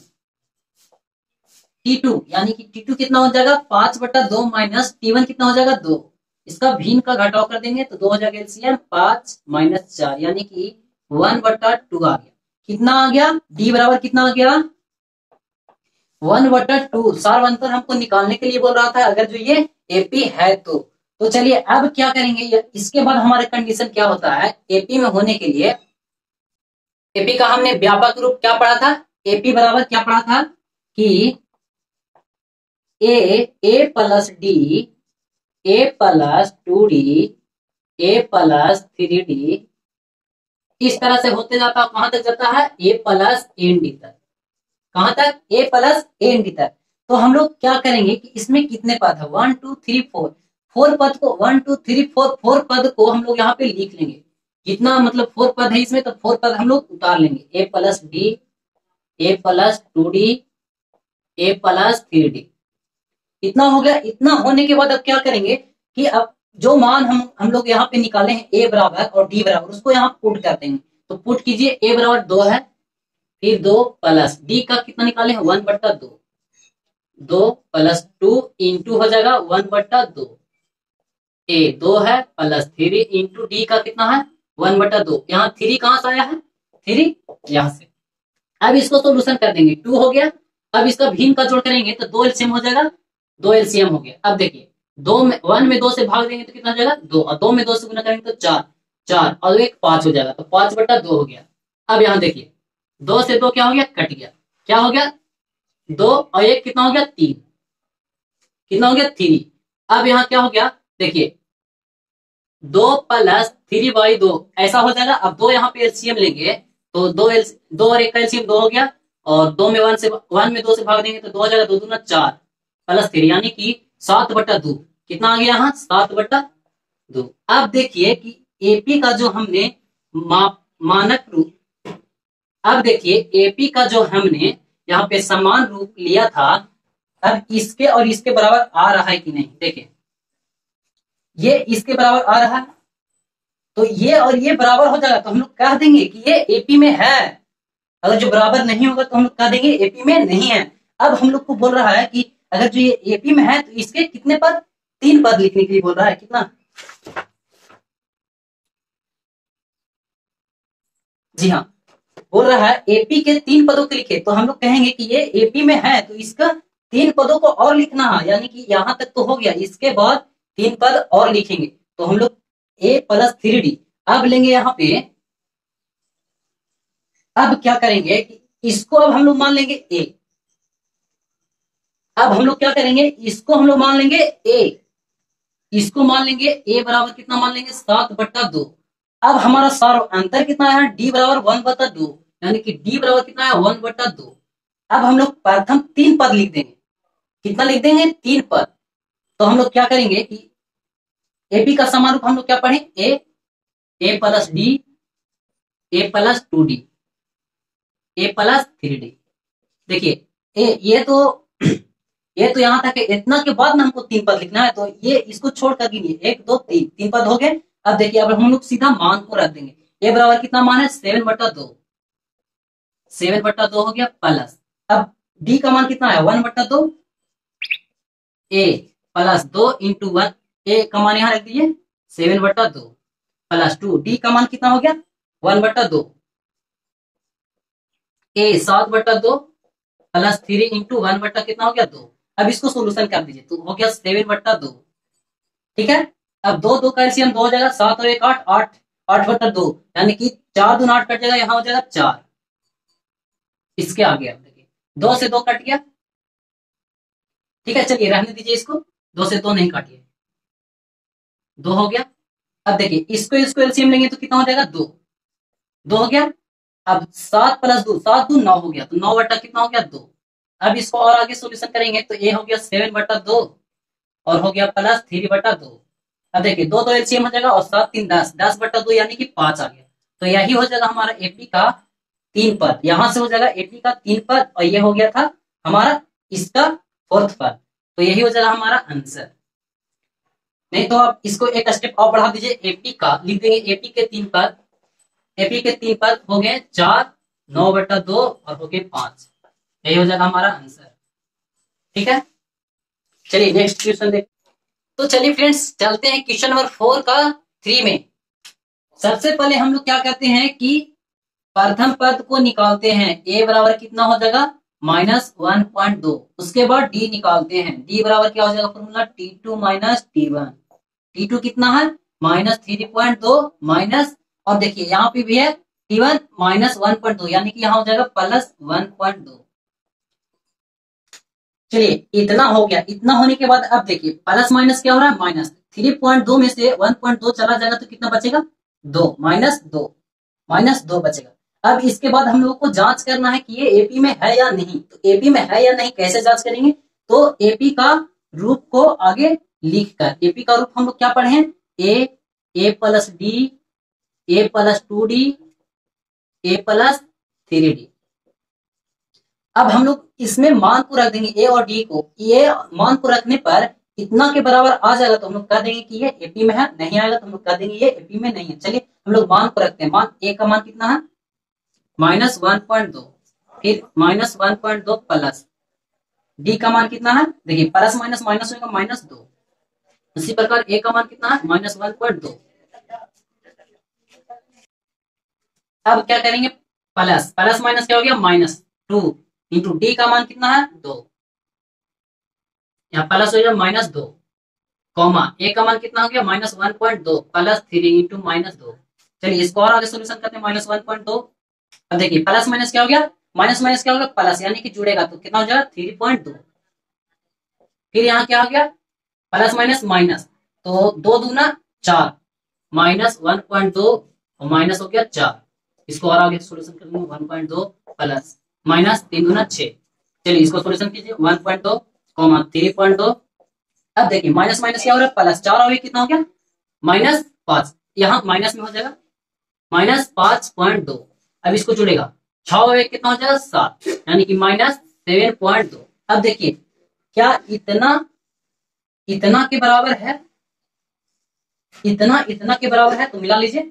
T two यानी कि टी टू कितना हो जाएगा पांच बटा दो माइनस टी वन कितना हो जाएगा दो। इसका भिन्न का घटाव कर देंगे तो दो हो जाएगा एलसीएम पांच माइनस चार, यानी कि वन बटा टू आ गया। कितना आ गया डी बराबर कितना आ गया वन बटा टू। सर्व अंतर हमको निकालने के लिए बोल रहा था अगर जो ये एपी है तो। तो चलिए अब क्या करेंगे, इसके बाद हमारे कंडीशन क्या होता है एपी में होने के लिए। एपी का हमने व्यापक रूप क्या पढ़ा था, एपी बराबर क्या पढ़ा था कि a A plus D A plus two D A plus three d, इस तरह से होते जाता है। कहां तक जाता है ए प्लस एन डी तक। कहां तक ए प्लस एन डी तक। तो हम लोग क्या करेंगे कि इसमें कितने पद है one two three four, four पद को one two three four four पद को हम लोग यहाँ पे लिख लेंगे। कितना मतलब फोर पद है इसमें, तो फोर पद हम लोग उतार लेंगे। A plus D A plus two D A plus three d, इतना हो गया। इतना होने के बाद अब क्या करेंगे कि अब जो मान हम हम लोग यहाँ पे निकाले हैं ए बराबर और डी बराबर, उसको यहाँ पुट कर देंगे। तो पुट कीजिए ए बराबर दो है, फिर दो प्लस डी का कितना निकाले हैं वन बट्टा दो, दो प्लस टू इंटू हो जाएगा वन बट्टा दो। ए दो है प्लस थ्री इंटू डी का कितना है वन बटा दो। यहाँ थ्री कहां से आया है थ्री यहाँ से। अब इसको सोल्यूशन कर देंगे, टू हो गया। अब इसका भिन्न का जोड़ करेंगे तो दो एलसीएम हो जाएगा, दो एलसीएम हो गया। अब देखिए दो में वन में दो से भाग देंगे तो कितना हो जाएगा दो, और दो में दो से गुना करेंगे तो चार, चार और एक पांच हो जाएगा, तो पांच बटा दो हो गया। अब यहाँ देखिए दो से दो क्या हो गया कट गया, क्या हो गया दो और एक कितना हो गया तीन, कितना हो गया थ्री। अब यहाँ क्या हो गया देखिए दो प्लस थ्री बाई दो ऐसा हो जाएगा। अब दो यहाँ पे एलसीएम लेंगे तो दो एल दो और एक का एलसीएम दो हो गया, और दो में वन से वन में दो से भाग देंगे तो दो हो जाएगा, दो दूना चार प्लस थ्री यानी कि सात बट्टा दो। कितना आ गया यहाँ सात बट्टा दो। अब देखिए कि एपी का जो हमने मा, मानक रूप, अब देखिए एपी का जो हमने यहाँ पे समान रूप लिया था, अब इसके और इसके बराबर आ रहा है कि नहीं। देखिए ये इसके बराबर आ रहा है, तो ये और ये बराबर हो जाएगा तो हम लोग कह देंगे कि ये एपी में है। अगर जो बराबर नहीं होगा तो हम लोग कह देंगे एपी में नहीं है। अब हम लोग को बोल रहा है कि अगर जो ये एपी में है तो इसके कितने पद, तीन पद लिखने के लिए बोल रहा है। कितना, जी हाँ बोल रहा है एपी के तीन पदों के लिखे। तो हम लोग कहेंगे कि ये एपी में है तो इसका तीन पदों को और लिखना है, यानी कि यहां तक तो हो गया, इसके बाद तीन पद और लिखेंगे। तो हम लोग ए प्लस थ्री डी अब लेंगे यहाँ पे। अब क्या करेंगे कि इसको अब हम लोग मान लेंगे ए। अब हम लोग क्या करेंगे इसको हम लोग मान लेंगे ए, इसको मान लेंगे ए बराबर कितना मान लेंगे सात बट्टा दो। अब हमारा सर्व अंतर कितना है डी बराबर वन बटा दो, यानी कि डी बराबर कितना है वन बटा दो। अब हम लोग प्रथम तीन पद लिख देंगे। कितना लिख देंगे तीन पद। तो हम लोग क्या करेंगे कि एपी का समान रूप हम लोग क्या पढ़े a A plus D A plus two D A plus three d. देखिए ए ये तो ये तो यहाँ तक है, इतना के बाद ना हमको तीन पद लिखना है, तो ये इसको छोड़कर गिनिए एक दो तीन, तीन पद हो गए। अब देखिए अब हम लोग सीधा मान को रख देंगे। ए बराबर कितना मान है सेवन बटा दो, सेवन बटा दो हो गया प्लस, अब डी का मान कितना है वन बटा दो, ए प्लस दो इंटू वन, ए का मान यहाँ रख दीजिए सेवन बटा दो प्लस टू, डी का मान कितना हो गया वन बटा दो, ए सात बटा दो प्लस थ्री इंटू वन बट्टा कितना हो गया दो। अब इसको सोल्यूशन कर दीजिए तो हो गया सेवन बट्टा दो। ठीक है, अब दो दो कैल्सियम दो हो जाएगा, सात और एक आठ, आठ आठ बट्टा दो, यानी कि चार दूना आठ कट जाएगा, यहाँ हो जाएगा चार। इसके आगे अब देखिए दो से दो कट गया। ठीक है, चलिए रहने दीजिए इसको, दो से दो नहीं काटिए, दो हो गया। अब देखिए इसको इसको एलसीएम लेंगे तो कितना हो जाएगा दो, दो हो गया। अब सात प्लस दो, सात दो नौ हो गया, तो नौ बट्टा कितना हो गया दो। अब इसको और आगे सोल्यूशन करेंगे तो ये हो गया सेवन बट्टा दो और हो गया प्लस थ्री बट्टा दो। अब देखिए दो दो एलसीएम हो जाएगा और सात तीन दस, दस बट्टा दो यानी कि पांच आ गया। तो यही हो जाएगा हमारा एपी का तीन पद, यहां से हो जाएगा एपी का तीन पद और ये हो गया था हमारा इसका फोर्थ पद। तो यही हो जाएगा हमारा आंसर। नहीं तो आप इसको एक स्टेप और बढ़ा दीजिए, एपी का लिख देंगे एपी के तीन पद, एपी के तीन पद हो गए चार, नौ बट्टा दो और हो गए पांच। यही हो जाएगा हमारा आंसर। ठीक है, चलिए नेक्स्ट क्वेश्चन देख। तो चलिए फ्रेंड्स चलते हैं क्वेश्चन नंबर फोर का थ्री में। सबसे पहले हम लोग क्या करते हैं कि प्रथम पद को निकालते हैं, ए बराबर कितना हो जाएगा माइनस वन पॉइंट दो। उसके बाद डी निकालते हैं, डी बराबर क्या हो जाएगा formula T two minus T one. T two कितना है माइनस थ्री पॉइंट दो माइनस, और देखिए यहाँ पे भी है t one minus one point दो, यानी कि यहाँ हो जाएगा प्लस वन पॉइंट दो। चलिए इतना हो गया, इतना होने के बाद अब देखिए प्लस माइनस क्या हो रहा है माइनस, थ्री पॉइंट दो में से वन पॉइंट दो चला जाएगा तो कितना बचेगा दो, माइनस दो, माइनस दो बचेगा। अब इसके बाद हम लोगों को जांच करना है कि ये एपी में है या नहीं। तो एपी में है या नहीं कैसे जांच करेंगे, तो एपी का रूप को आगे लिखकर, एपी का रूप हम लोग क्या पढ़े हैं a, A plus D, A plus two D, A plus three d. अब हम लोग इसमें मान को रख देंगे ए और डी को, ये मान को रखने पर इतना के बराबर आ जाएगा तो हम लोग कह देंगे कि ये एपी में है, नहीं आएगा तो हम लोग कह देंगे ये एपी में नहीं है। चलिए हम लोग मान को रखते हैं, मान ए का मान कितना है माइनस वन पॉइंट दो, फिर माइनस वन पॉइंट दो प्लस डी का मान कितना है, देखिए प्लस माइनस माइनस होगा माइनस दो। उसी प्रकार ए का मान कितना है माइनस वन पॉइंट दो। अब क्या करेंगे प्लस, प्लस माइनस क्या हो गया माइनस टू इंटू डी का मान कितना है दो, यहाँ प्लस हो जाएगा माइनस दो, कॉमा ए का मान कितना हो गया माइनस वन पॉइंट दो प्लस थ्री इंटू माइनस दो। चलिए इसको और आगे सोल्यूशन करते हैं, माइनस वन पॉइंट दो। अब देखिए प्लस माइनस क्या हो गया, माइनस माइनस क्या होगा प्लस, यानी कि जुड़ेगा तो कितना हो जाएगा थ्री पॉइंट दो। फिर यहाँ क्या हो गया प्लस माइनस माइनस, तो दो दूना चार, माइनस वन पॉइंट दो और माइनस हो गया चार। इसको और आगे सोल्यूशन कर लेंगे, वन पॉइंट दो प्लस माइनस तीन दूना छह। चलिए इसको सोल्यूशन कीजिए, वन पॉइंट दो कॉमा थ्री पॉइंट दो। अब देखिए माइनस माइनस क्या हो रहा है प्लस, चार और कितना हो गया माइनस पांच, यहाँ माइनस में हो जाएगा माइनस पांच पॉइंट दो। अब इसको जुड़ेगा छह कितना हो जाएगा सात, यानी कि माइनस सेवन पॉइंट दो। अब देखिए क्या इतना इतना के बराबर है, इतना इतना के बराबर है तो मिला लीजिए।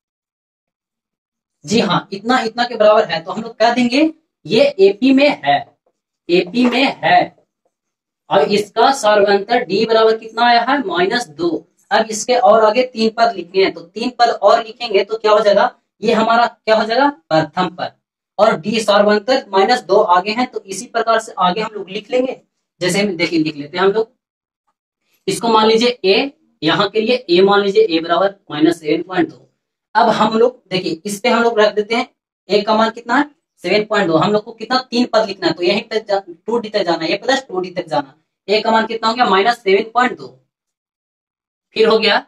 जी हाँ इतना इतना के बराबर है, तो हम लोग कह देंगे ये एपी में है, एपी में है। और इसका सार्वंतर डी बराबर कितना आया है माइनस दो। अब इसके और आगे तीन पद लिखने हैं, तो तीन पद और लिखेंगे तो क्या हो जाएगा, ये हमारा क्या हो जाएगा प्रथम पद, और डी सार्वंतर माइनस दो आगे हैं, तो इसी प्रकार से आगे हम लोग लिख लेंगे। जैसे हम देखिए लिख लेते हैं हम लोग, इसको मान लीजिए ए, यहाँ के लिए ए मान लीजिए ए बराबर माइनस सेवन पॉइंट दो। अब हम लोग देखिए इस पे हम लोग रख देते हैं ए का मान कितना है सेवन पॉइंट दो। हम लोग को कितना तीन पद लिखना है, तो यहीं तक टू डी तक जाना है, ए प्लस टू डी तक जाना। ए का मान कितना हो गया माइनस सेवन पॉइंट दो, फिर हो गया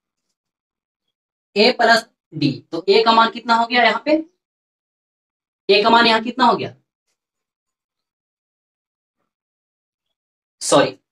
ए प्लस डी, तो ए का मान कितना हो गया यहाँ पे, ए का मान यहाँ कितना हो गया सॉरी।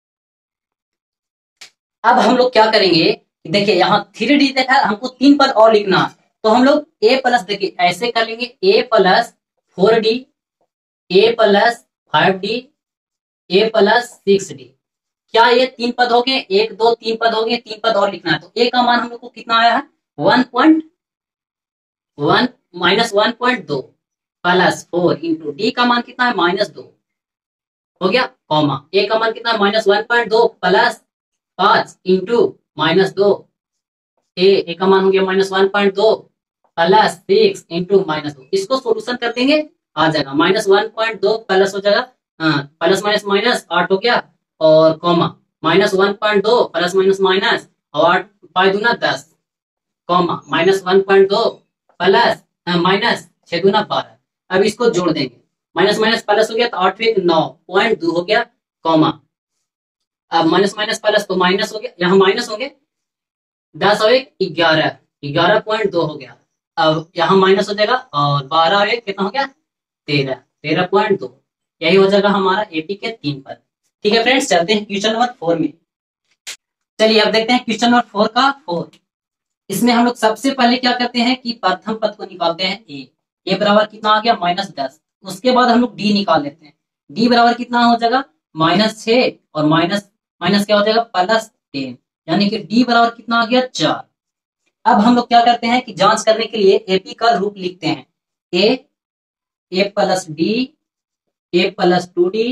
अब हम लोग क्या करेंगे, देखिए यहाँ थ्री डी तक है, हमको तीन पद और लिखना, तो हम लोग ए प्लस देखिए ऐसे कर लेंगे, a plus four D, A plus five d, A plus six d. क्या ये तीन पद हो गए, एक दो तीन पद हो गए, तीन पद और लिखना है। तो ए का मान हम लोग को कितना आया है one point one minus one point दो प्लस फोर इंटू डी का मान कितना है माइनस दो हो गया, कॉमा ए का मान कितना है माइनस वन पॉइंट दो प्लस पांच इंटू माइनस दो, ए ए का मान हो गया माइनस वन पॉइंट दो प्लस सिक्स इंटू माइनस दो। इसको सोल्यूशन कर देंगे आ जाएगा। माइनस वन पॉइंट दो प्लस हो जाएगा, हाँ प्लस माइनस माइनस आठ हो गया, और कॉमा माइनस वन पॉइंट दो प्लस माइनस माइनस और आठ पाई दूना दस, कॉमा माइनस वन पॉइंट दो प्लस माइनस छह दूना बारह। अब इसको जोड़ देंगे, माइनस माइनस प्लस हो गया तो आठ नौ पॉइंट दो हो गया, कॉमा अब माइनस माइनस प्लस तो माइनस हो गया, यहाँ माइनस होंगे, दस और एक ग्यारह, ग्यारह पॉइंट दो हो गया। अब यहाँ माइनस हो जाएगा और बारह और एक कितना हो गया, तेरह, तेरह पॉइंट दो। यही हो जाएगा हमारा एपी के तीन पद। ठीक है फ्रेंड्स, चलते हैं क्वेश्चन नंबर फोर में। चलिए अब देखते हैं क्वेश्चन नंबर फोर का फोर। इसमें हम लोग सबसे पहले क्या करते हैं कि प्रथम पद को निकालते हैं ए। ए बराबर कितना आ गया, माइनस दस। उसके बाद हम लोग डी निकाल लेते हैं। डी बराबर कितना हो जाएगा, माइनस छह और माइनस माइनस क्या हो जाएगा, प्लस टेन, यानी कि डी बराबर कितना आ गया, चार। अब हम लोग क्या करते हैं कि जांच करने के लिए एपी का रूप लिखते हैं, a A plus D, A plus two D,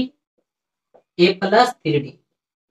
A plus three d.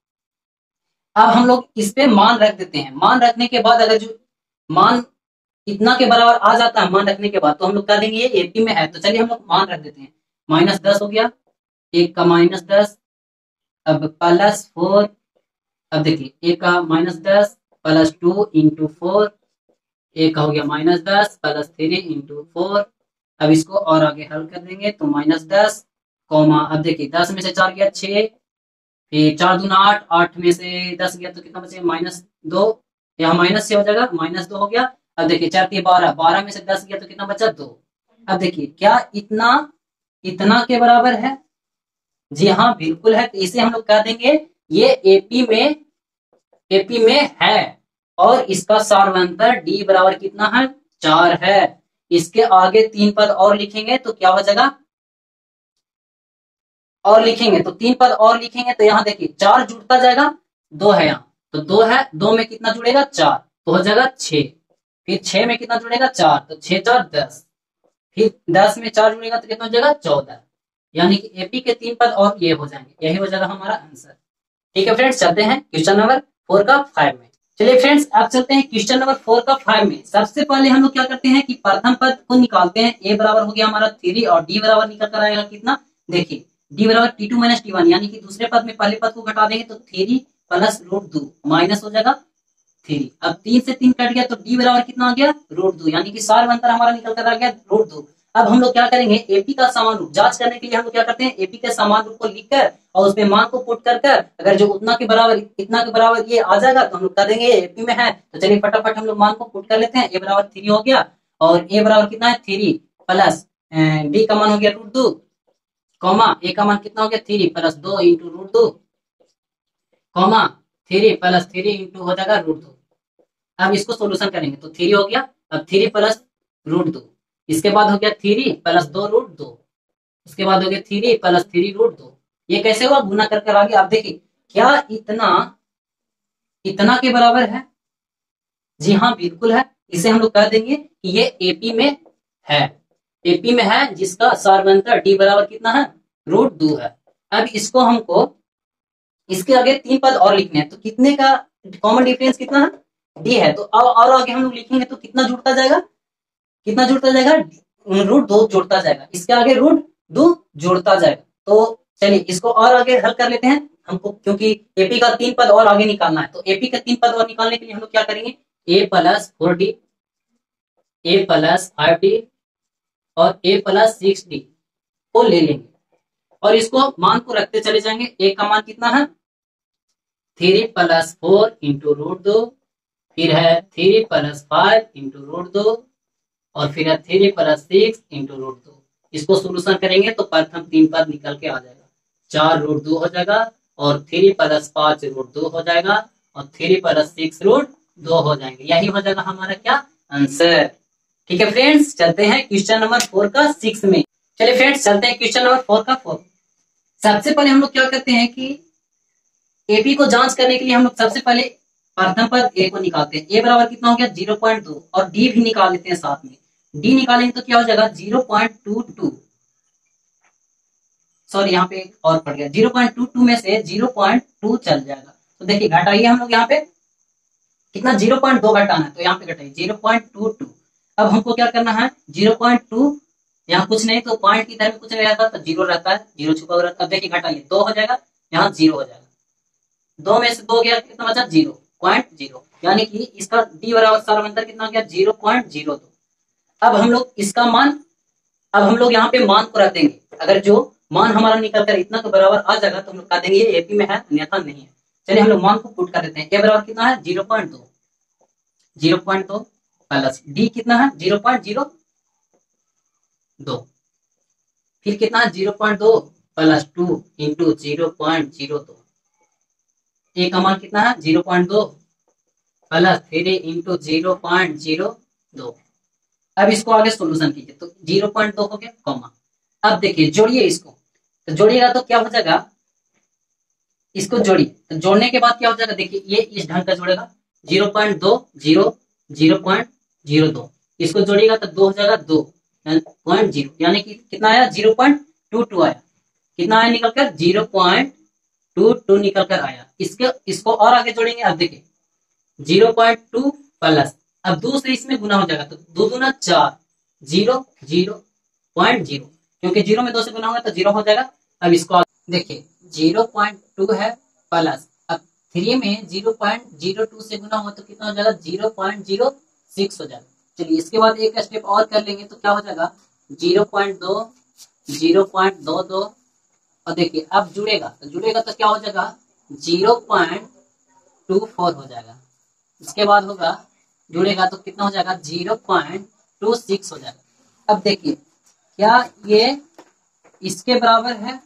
अब हम लोग इस पे मान रख देते हैं। मान रखने के बाद अगर जो मान इतना के बराबर आ जाता है मान रखने के बाद, तो हम लोग कर देंगे ये एपी में है। तो चलिए हम लोग मान रख देते हैं, माइनस दस हो गया, एक का माइनस दस, अब प्लस फोर, अब देखिए एक का माइनस दस प्लस टू इंटू फोर, एक का हो गया माइनस दस प्लस थ्री इंटू फोर। अब इसको और आगे हल कर देंगे तो माइनस दस, कॉमा अब देखिए दस में से चार गया छः, फिर चार दूना आठ, आठ में से दस गया तो कितना बचेगा, माइनस दो, यहाँ माइनस से हो जाएगा, माइनस दो हो गया। अब देखिए चार के बारह, बारह में से दस गया तो कितना बचा, दो। अब देखिए क्या इतना इतना के बराबर है, जी हाँ बिल्कुल है। तो इसे हम लोग कह देंगे ये एपी में एपी में है, और इसका सार्वंतर डी बराबर कितना है, चार है। इसके आगे तीन पद और लिखेंगे तो क्या हो जाएगा, और लिखेंगे तो तीन पद और लिखेंगे तो यहाँ देखिए चार जुड़ता जाएगा, दो है यहाँ तो दो है, दो में कितना जुड़ेगा, चार, तो हो जाएगा छह। फिर छह में कितना जुड़ेगा, चार, तो छह चार दस, फिर दस में चार जुड़ेगा तो कितना हो जाएगा, चौदह। यानी कि एपी के तीन पद और ये हो जाएंगे। यही हो जाएगा हमारा आंसर। ठीक है फ्रेंड्स, चलते हैं क्वेश्चन नंबर फोर का फाइव में। चलिए फ्रेंड्स अब चलते हैं क्वेश्चन नंबर फोर का फाइव में। सबसे पहले हम लोग क्या करते हैं कि प्रथम पद को निकालते हैं। ए बराबर हो गया हमारा थ्री और डी बराबर निकल कर आएगा कितना, देखिए डी बराबर T two minus T one, यानी कि दूसरे पद में पहले पद को घटा देंगे तो थ्री प्लस रूट दो माइनस हो जाएगा थ्री। अब तीन से तीन कट गया तो डी बराबर कितना आ गया, रूट दो, यानी कि सार अंतर हमारा निकल कर आ गया रूट दो। अब हम लोग क्या करेंगे, एपी का समान रूप जांच करने के लिए हम लोग क्या करते हैं, एपी के समान रूप को लिखकर और उसमें मान को पुट कर कर अगर जो उतना के बराबर इतना के बराबर ये आ जाएगा तो हम लोग कर देंगे ये एपी में है। तो चलिए फटाफट हम लोग मान को पुट कर लेते हैं। ए बराबर थ्री हो गया और ए बराबर कितना है, थ्री प्लस डी का मान हो गया रूट दो, कॉमा ए का मान कितना हो गया, थ्री प्लस दो इंटू रूट दो, comma three plus three into हो जाएगा रूट दो। अब इसको सोल्यूशन करेंगे तो थ्री हो गया, अब थ्री प्लस रूट दो, इसके बाद हो गया थ्री प्लस दो रूट दो, उसके बाद हो गया थ्री प्लस थ्री रूट दो। ये कैसे हुआ, गुना कर कर आ गया। आप देखिए क्या इतना इतना के बराबर है, जी हाँ बिल्कुल है। इसे हम लोग कह देंगे कि ये एपी में है, एपी में है जिसका सार्वंतर डी बराबर कितना है, रूट दो है। अब इसको हमको इसके आगे तीन पद और लिखने हैं तो कितने का कॉमन डिफरेंस कितना है, डी है। तो और, और आगे हम लोग लिखेंगे तो कितना जुड़ता जाएगा, कितना जुड़ता जाएगा, रूट दो जुड़ता जाएगा, इसके आगे रूट दो जुड़ता जाएगा। तो चलिए इसको और आगे हल कर लेते हैं हमको, क्योंकि एपी का तीन पद और आगे निकालना है। तो एपी का तीन पद और निकालने के लिए हम लोग क्या करेंगे, A plus four D, A plus five D और ए प्लस सिक्स डी को ले लेंगे और इसको मान को रखते चले जाएंगे। ए का मान कितना है, three plus four into root दो, फिर है three plus five into root दो और फिर है three plus six into root दो। इसको सोल्यूशन करेंगे तो प्रथम तीन पद निकल के आ जाएगा, चार रूट दो हो जाएगा और थ्री प्लस पांच रूट दो हो जाएगा और थ्री प्लस सिक्स रूट दो हो जाएंगे। यही हो जाएगा हमारा क्या आंसर। ठीक है फ्रेंड्स, चलते हैं क्वेश्चन नंबर फोर का सिक्स में। चलिए फ्रेंड्स चलते हैं क्वेश्चन नंबर फोर का फोर। सबसे पहले हम लोग क्या करते हैं कि एपी को जांच करने के लिए हम लोग सबसे पहले प्रथम पद ए को निकालते हैं। ए बराबर कितना हो गया, जीरो पॉइंट दो और डी भी निकाल लेते हैं साथ में। डी निकालेंगे तो क्या हो जाएगा, zero point two two, sorry यहाँ पे और पड़ गया, जीरो पॉइंट टू टू में से जीरो पॉइंट टू चल जाएगा। तो देखिए घटाइए हम लोग यहाँ पे कितना, जीरो पॉइंट दो घटाना है तो यहाँ पे घटाइए जीरो पॉइंट टू टू। अब हमको क्या करना है, जीरो पॉइंट टू यहाँ कुछ नहीं तो पॉइंट की इधर में कुछ नहीं रहता तो जीरो रहता है, जीरो छुपा हुआ रहता है। अब देखिए घटाइए, दो हो जाएगा, यहाँ जीरो हो जाएगा, दो में से दो गया कितना बचा, जीरो पॉइंट जीरो, यानी कि इसका डी बराबर सार्वंतर कितना गया, जीरो पॉइंट जीरो दो। अब हम लोग इसका मान, अब हम लोग यहाँ पे मान को रख देंगे, अगर जो मान हमारा निकल कर इतना के बराबर आ जाएगा तो हम लोग कह देंगे ये एपी में है, अन्यथा नहीं है। चलिए हम लोग मान को पुट कर देते हैं। ए बराबर कितना है, जीरो पॉइंट दो, जीरो पॉइंट दो प्लस डी कितना है, जीरो पॉइंट जीरो दो, फिर कितना है, जीरो पॉइंट दो plus two into zero point zero दो। ए का मान कितना है, जीरो पॉइंट दो plus three into zero point zero दो। अब इसको आगे सोल्यूशन कीजिए तो जीरो पॉइंट दो हो गया कॉमा। अब देखिए जोड़िए इसको, तो जोड़िएगा तो क्या हो जाएगा, इसको जोड़िए तो जोड़ने के बाद क्या हो जाएगा, देखिए ये इस ढंग का जोड़ेगा, जीरो पॉइंट दो जीरो जीरो पॉइंट जीरो दो, इसको जोड़िएगा तो दो हो जाएगा, दो पॉइंट जीरो, यानी कि कितना आया, जीरो पॉइंट टू टू आया, कितना आया निकल कर, जीरो पॉइंट टू टू निकल कर आया। इसके इसको और आगे जोड़ेंगे, अब देखिए जीरो पॉइंट टू प्लस, अब दो से इसमें गुना हो जाएगा तो दो दूना चार, जीरो जीरो पॉइंट जीरो, क्योंकि जीरो में दो से गुना होगा तो जीरो हो जाएगा। अब इसको देखिए जीरो पॉइंट टू है प्लस, अब थ्री में जीरो पॉइंट जीरो टू से गुना होगा तो कितना हो जाएगा, जीरो पॉइंट जीरो सिक्स हो जाएगा। चलिए इसके बाद एक स्टेप और कर लेंगे तो क्या हो जाएगा, जीरो पॉइंट दो जीरो पॉइंट दो दो, और देखिए अब जुड़ेगा तो जुड़ेगा तो क्या हो जाएगा, जीरो पॉइंट टू फोर हो जाएगा। इसके बाद होगा जुड़ेगा तो कितना हो जाएगा, जीरो पॉइंट टू सिक्स हो जाएगा। अब देखिए क्या ये इसके बराबर है,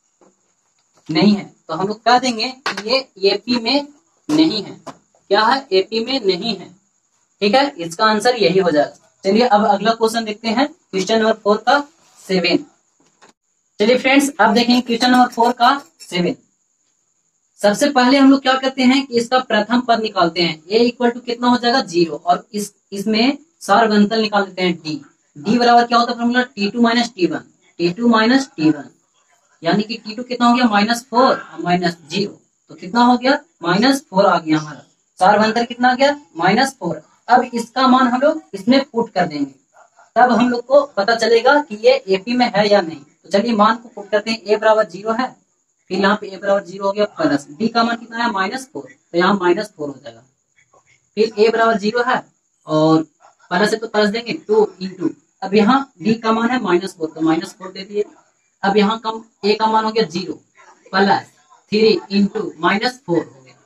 नहीं है, तो हम लोग कह देंगे कि ये एपी में नहीं है। क्या है, एपी में नहीं है। ठीक है, इसका आंसर यही हो जाएगा। चलिए अब अगला क्वेश्चन देखते हैं, क्वेश्चन नंबर फोर का सेवन। चलिए फ्रेंड्स अब देखेंगे क्वेश्चन नंबर फोर का सेवन। सबसे पहले हम लोग क्या करते हैं कि इसका प्रथम पद निकालते हैं, ए इक्वल टू कितना हो जाएगा, जीरो, और इस इसमें सार्वगंतल निकाल देते हैं डी। डी बराबर क्या होता है formula, T two minus T one, T two minus T one, यानी कि टी टू कितना हो गया, माइनस फोर और माइनस जीरो, तो कितना हो गया, माइनस फोर आ गया हमारा। सार्वगंतल कितना आ गया, माइनस फोर। अब इसका मान हम लोग इसमें पुट कर देंगे, तब हम लोग को पता चलेगा कि ये एपी में है या नहीं। तो चलिए मान को पुट करते हैं, ए बराबर जीरो है, फिर यहाँ पे ए बराबर जीरो हो गया प्लस डी का मान कितना है, माइनस फोर, तो यहाँ माइनस फोर हो जाएगा। फिर ए बराबर जीरो है और प्लस से तो प्लस देंगे, टू इंटू, अब यहाँ डी का मान है माइनस फोर, तो माइनस फोर दे दिए। अब यहाँ कम ए का मान हो गया zero plus three into minus four हो गया।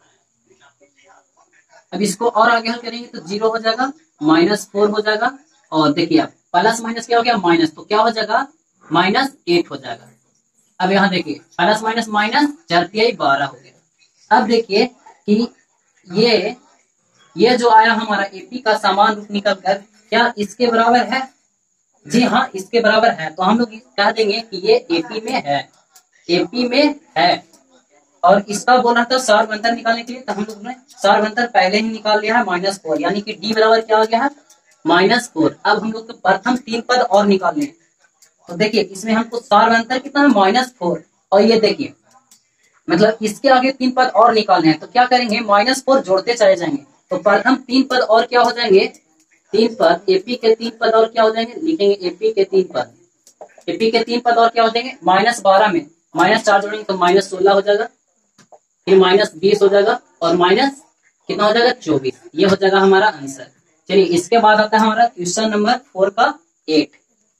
अब इसको और आगे हल करेंगे तो जीरो हो जाएगा, माइनस फोर हो जाएगा, और देखिए अब प्लस माइनस क्या हो गया, माइनस, तो क्या हो जाएगा, माइनस एट हो जाएगा। अब यहाँ देखिए प्लस माइनस माइनस चार तिहाई बारह हो गया। अब देखिए कि ये ये जो आया हमारा एपी का समान रूप निकल कर क्या इसके बराबर है, जी हाँ इसके बराबर है, तो हम लोग कह देंगे कि ये एपी में है, एपी में है। और इसका बोल रहा था सार्वगंतल निकालने के लिए, तो हम लोग ने सार्वगंतल पहले ही निकाल लिया है, माइनस फोर, यानी कि डी बराबर क्या आ गया है, माइनस फोर। अब हम लोग को प्रथम तीन पद और निकालने हैं, तो देखिए इसमें हमको सार्वगंतल कितना है, माइनस फोर, और ये देखिए मतलब इसके आगे तीन पद और निकालने हैं, तो क्या करेंगे, माइनस फोर जोड़ते चले जाएंगे, तो प्रथम तीन पद और क्या हो जाएंगे, तीन पद, एपी के तीन पद और क्या हो जाएंगे, लिखेंगे एपी के तीन पद, एपी के तीन पद और क्या हो जाएंगे, माइनस बारह में माइनस चार जोड़ेंगे तो माइनस सोलह हो जाएगा, फिर माइनस बीस हो जाएगा, और माइनस कितना हो जाएगा, चौबीस। ये हो जाएगा हमारा आंसर। चलिए इसके बाद आता है हमारा क्वेश्चन नंबर फोर का एट।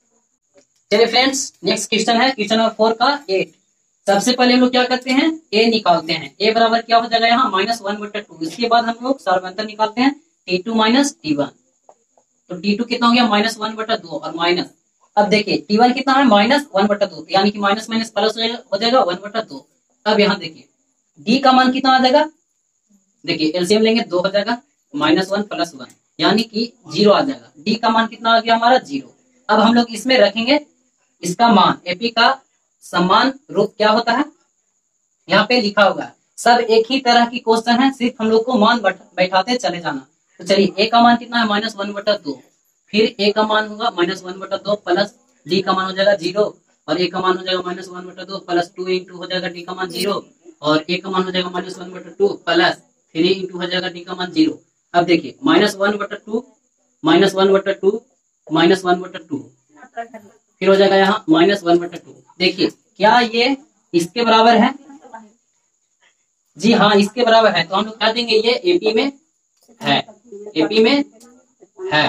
चलिए फ्रेंड्स नेक्स्ट क्वेश्चन है क्वेश्चन नंबर फोर का एट। सबसे पहले हम लोग क्या करते हैं, ए निकालते हैं, ए बराबर क्या हो जाएगा यहाँ, माइनस वन बटा टू। इसके बाद हम लोग सार्वगंतल निकालते हैं, T two minus T one, तो टी टू कितना हो गया, माइनस वन बटा दो, और माइनस, अब देखिए टी वन कितना है, माइनस वन बटा दो, यानी कि माइनस माइनस प्लस हो जाएगा वन बटा दो। अब यहाँ देखिए डी का मान कितना आ जाएगा, देखिए एलसीएम लेंगे दो हो जाएगा, माइनस वन प्लस वन, यानी कि जीरो आ जाएगा। डी का मान कितना आ गया हमारा, जीरो। अब हम लोग इसमें रखेंगे इसका मान, एपी का समान रूप क्या होता है, यहाँ पे लिखा हुआ है, सब एक ही तरह की क्वेश्चन है, सिर्फ हम लोग को मान बैठाते चले जाना। तो चलिए ए का मान कितना है, माइनस वन बटा दो, फिर ए का मान होगा माइनस वन बटा दो प्लस डी का मान हो जाएगा जीरो, और ए का मान हो जाएगा माइनस वन बटा दो प्लस टू इंटू हो जाएगा डी का मान जीरो, और ए का मान हो जाएगा माइनस वन बटा टू प्लस थ्री इंटू हो जाएगा डी का मान जीरो। अब देखिए माइनस वन बटा टू माइनस वन बटा टू माइनस वन बटा टू, फिर हो जाएगा यहाँ माइनस वन बटा टू। देखिए क्या ये इसके बराबर है? जी हाँ इसके बराबर है, तो हम लोग क्या देंगे, ये एपी में है, एपी में है।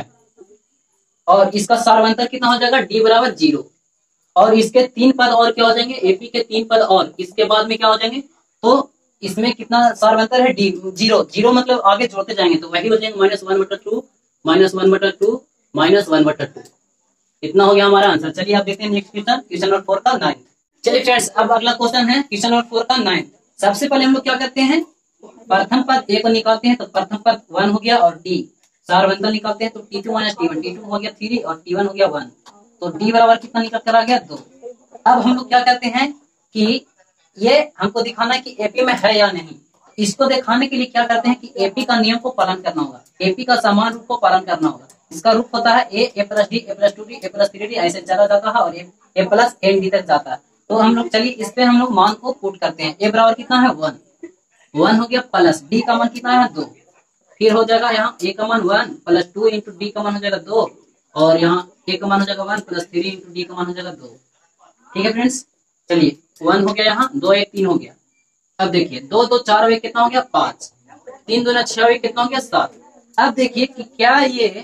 और इसका सार्वंतर कितना हो जाएगा, डी बराबर जीरो। और इसके तीन पद और क्या हो जाएंगे, एपी के तीन पद और इसके बाद में क्या हो जाएंगे, तो इसमें कितना सार्वंतर है, डी जीरो। जीरो मतलब आगे जोड़ते जाएंगे तो वही हो जाएंगे माइनस वन बटा टू, माइनस वन बटा टू, माइनस वन बटा टू। इतना हो गया हमारा आंसर। चलिए आप देखते हैं next question, question number four का नाइन्थ। चलिए फ्रेंड्स अब अगला क्वेश्चन है क्वेश्चन नंबर फोर का नाइन्थ। सबसे पहले हम लोग क्या करते हैं, प्रथम पद ए को निकालते हैं, तो प्रथम पद वन हो गया और डी सार्वंतर निकालते हैं, तो T two minus T one, T two हो गया थ्री और टी वन हो गया वन, तो डी बराबर कितना निकल कर आ गया, दो। अब हम लोग क्या करते हैं कि ये हमको दिखाना है कि एपी में है या नहीं। इसको दिखाने के लिए क्या करते हैं कि एपी का नियम को पालन करना होगा, एपी का समान रूप को पालन करना होगा। इसका रूप होता है ए, ए प्लस डी, ए प्लस टू डी, ए प्लस थ्री डी, ऐसे चला जाता है और A, A plus N D तक जाता है। तो हम लोग चलिए इस पे हम लोग मान को पुट करते हैं। ए बराबर कितना है, वन, वन हो गया, प्लस डी का मान कितना है, दो। फिर हो जाएगा यहाँ ए का मान one plus two into D का मान हो जाएगा दो, और यहाँ ए का मान हो जाएगा one plus three into D का मान हो जाएगा दो। ठीक है फ्रेंड्स, चलिए वन हो गया, यहाँ दो एक तीन हो गया। अब देखिए दो दो चार और एक कितना हो गया, पांच, तीन दो छह और एक कितना हो गया, सात। अब देखिए कि क्या ये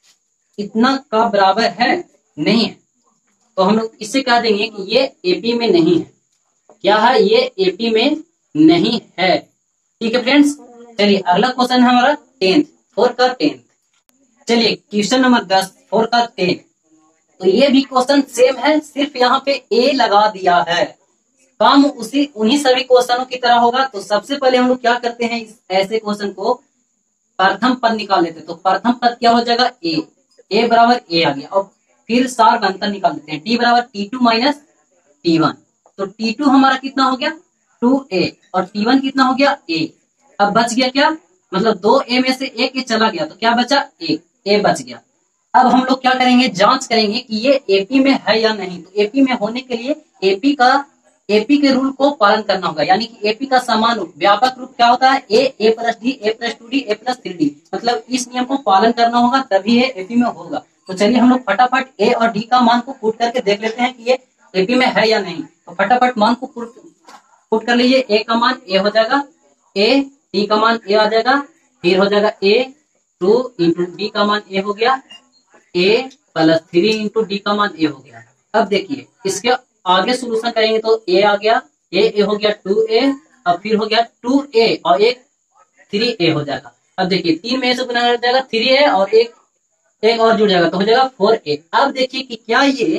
इतना का बराबर है, नहीं है, तो हम लोग इससे कह देंगे कि ये एपी में नहीं है। क्या है, ये एपी में नहीं है। ठीक है फ्रेंड्स, चलिए अगला क्वेश्चन है हमारा टेंथ, फोर का टेंथ। चलिए क्वेश्चन नंबर दस, फोर का टेंथ। तो ये भी क्वेश्चन सेम है, सिर्फ यहाँ पे ए लगा दिया है। काम उसी उन्हीं सभी क्वेश्चनों की तरह होगा। तो सबसे पहले हम लोग क्या करते हैं, इस ऐसे क्वेश्चन को प्रथम पद निकाल लेते हैं। तो प्रथम पद क्या हो जाएगा, ए, ए बराबर ए आ गया। और फिर सार्वंतर निकाल लेते हैं, टी बराबर T two minus T one. तो टी टू हमारा कितना हो गया, टू ए, और टी वन कितना हो गया, ए। अब बच गया क्या, मतलब दो ए में से एक ए चला गया, तो क्या बचा, एक, ए बच गया। अब हम लोग क्या करेंगे, जांच करेंगे कि ये एपी में है या नहीं। तो एपी में होने के लिए एपी का एपी के रूल को पालन करना होगा, यानी कि एपी का समान रूप, व्यापक रूप क्या होता है, ए, ए प्लस डी, ए प्लस टू डी, ए प्लस थ्री डी। मतलब इस नियम को पालन करना होगा, तभी ये एपी में होगा। तो चलिए हम लोग फटाफट ए और डी का मान को पुट करके देख लेते हैं कि ये एपी में है या नहीं। तो फटाफट मान को पुट पुट कर लीजिए। ए का मान ए हो जाएगा, ए, डी का मान ए आ जाएगा, फिर हो जाएगा ए टू इंटू डी का मान ए हो गया, A plus three into D का मान ए हो गया। अब देखिए इसके आगे सोल्यूशन करेंगे तो ए आ गया, ए ए हो गया टू ए, अब फिर हो गया टू ए और एक थ्री ए हो जाएगा। अब देखिए तीन में से गुना हो जाएगा थ्री ए और एक एक और जुड़ जाएगा, तो हो जाएगा फोर ए। अब देखिए कि क्या ये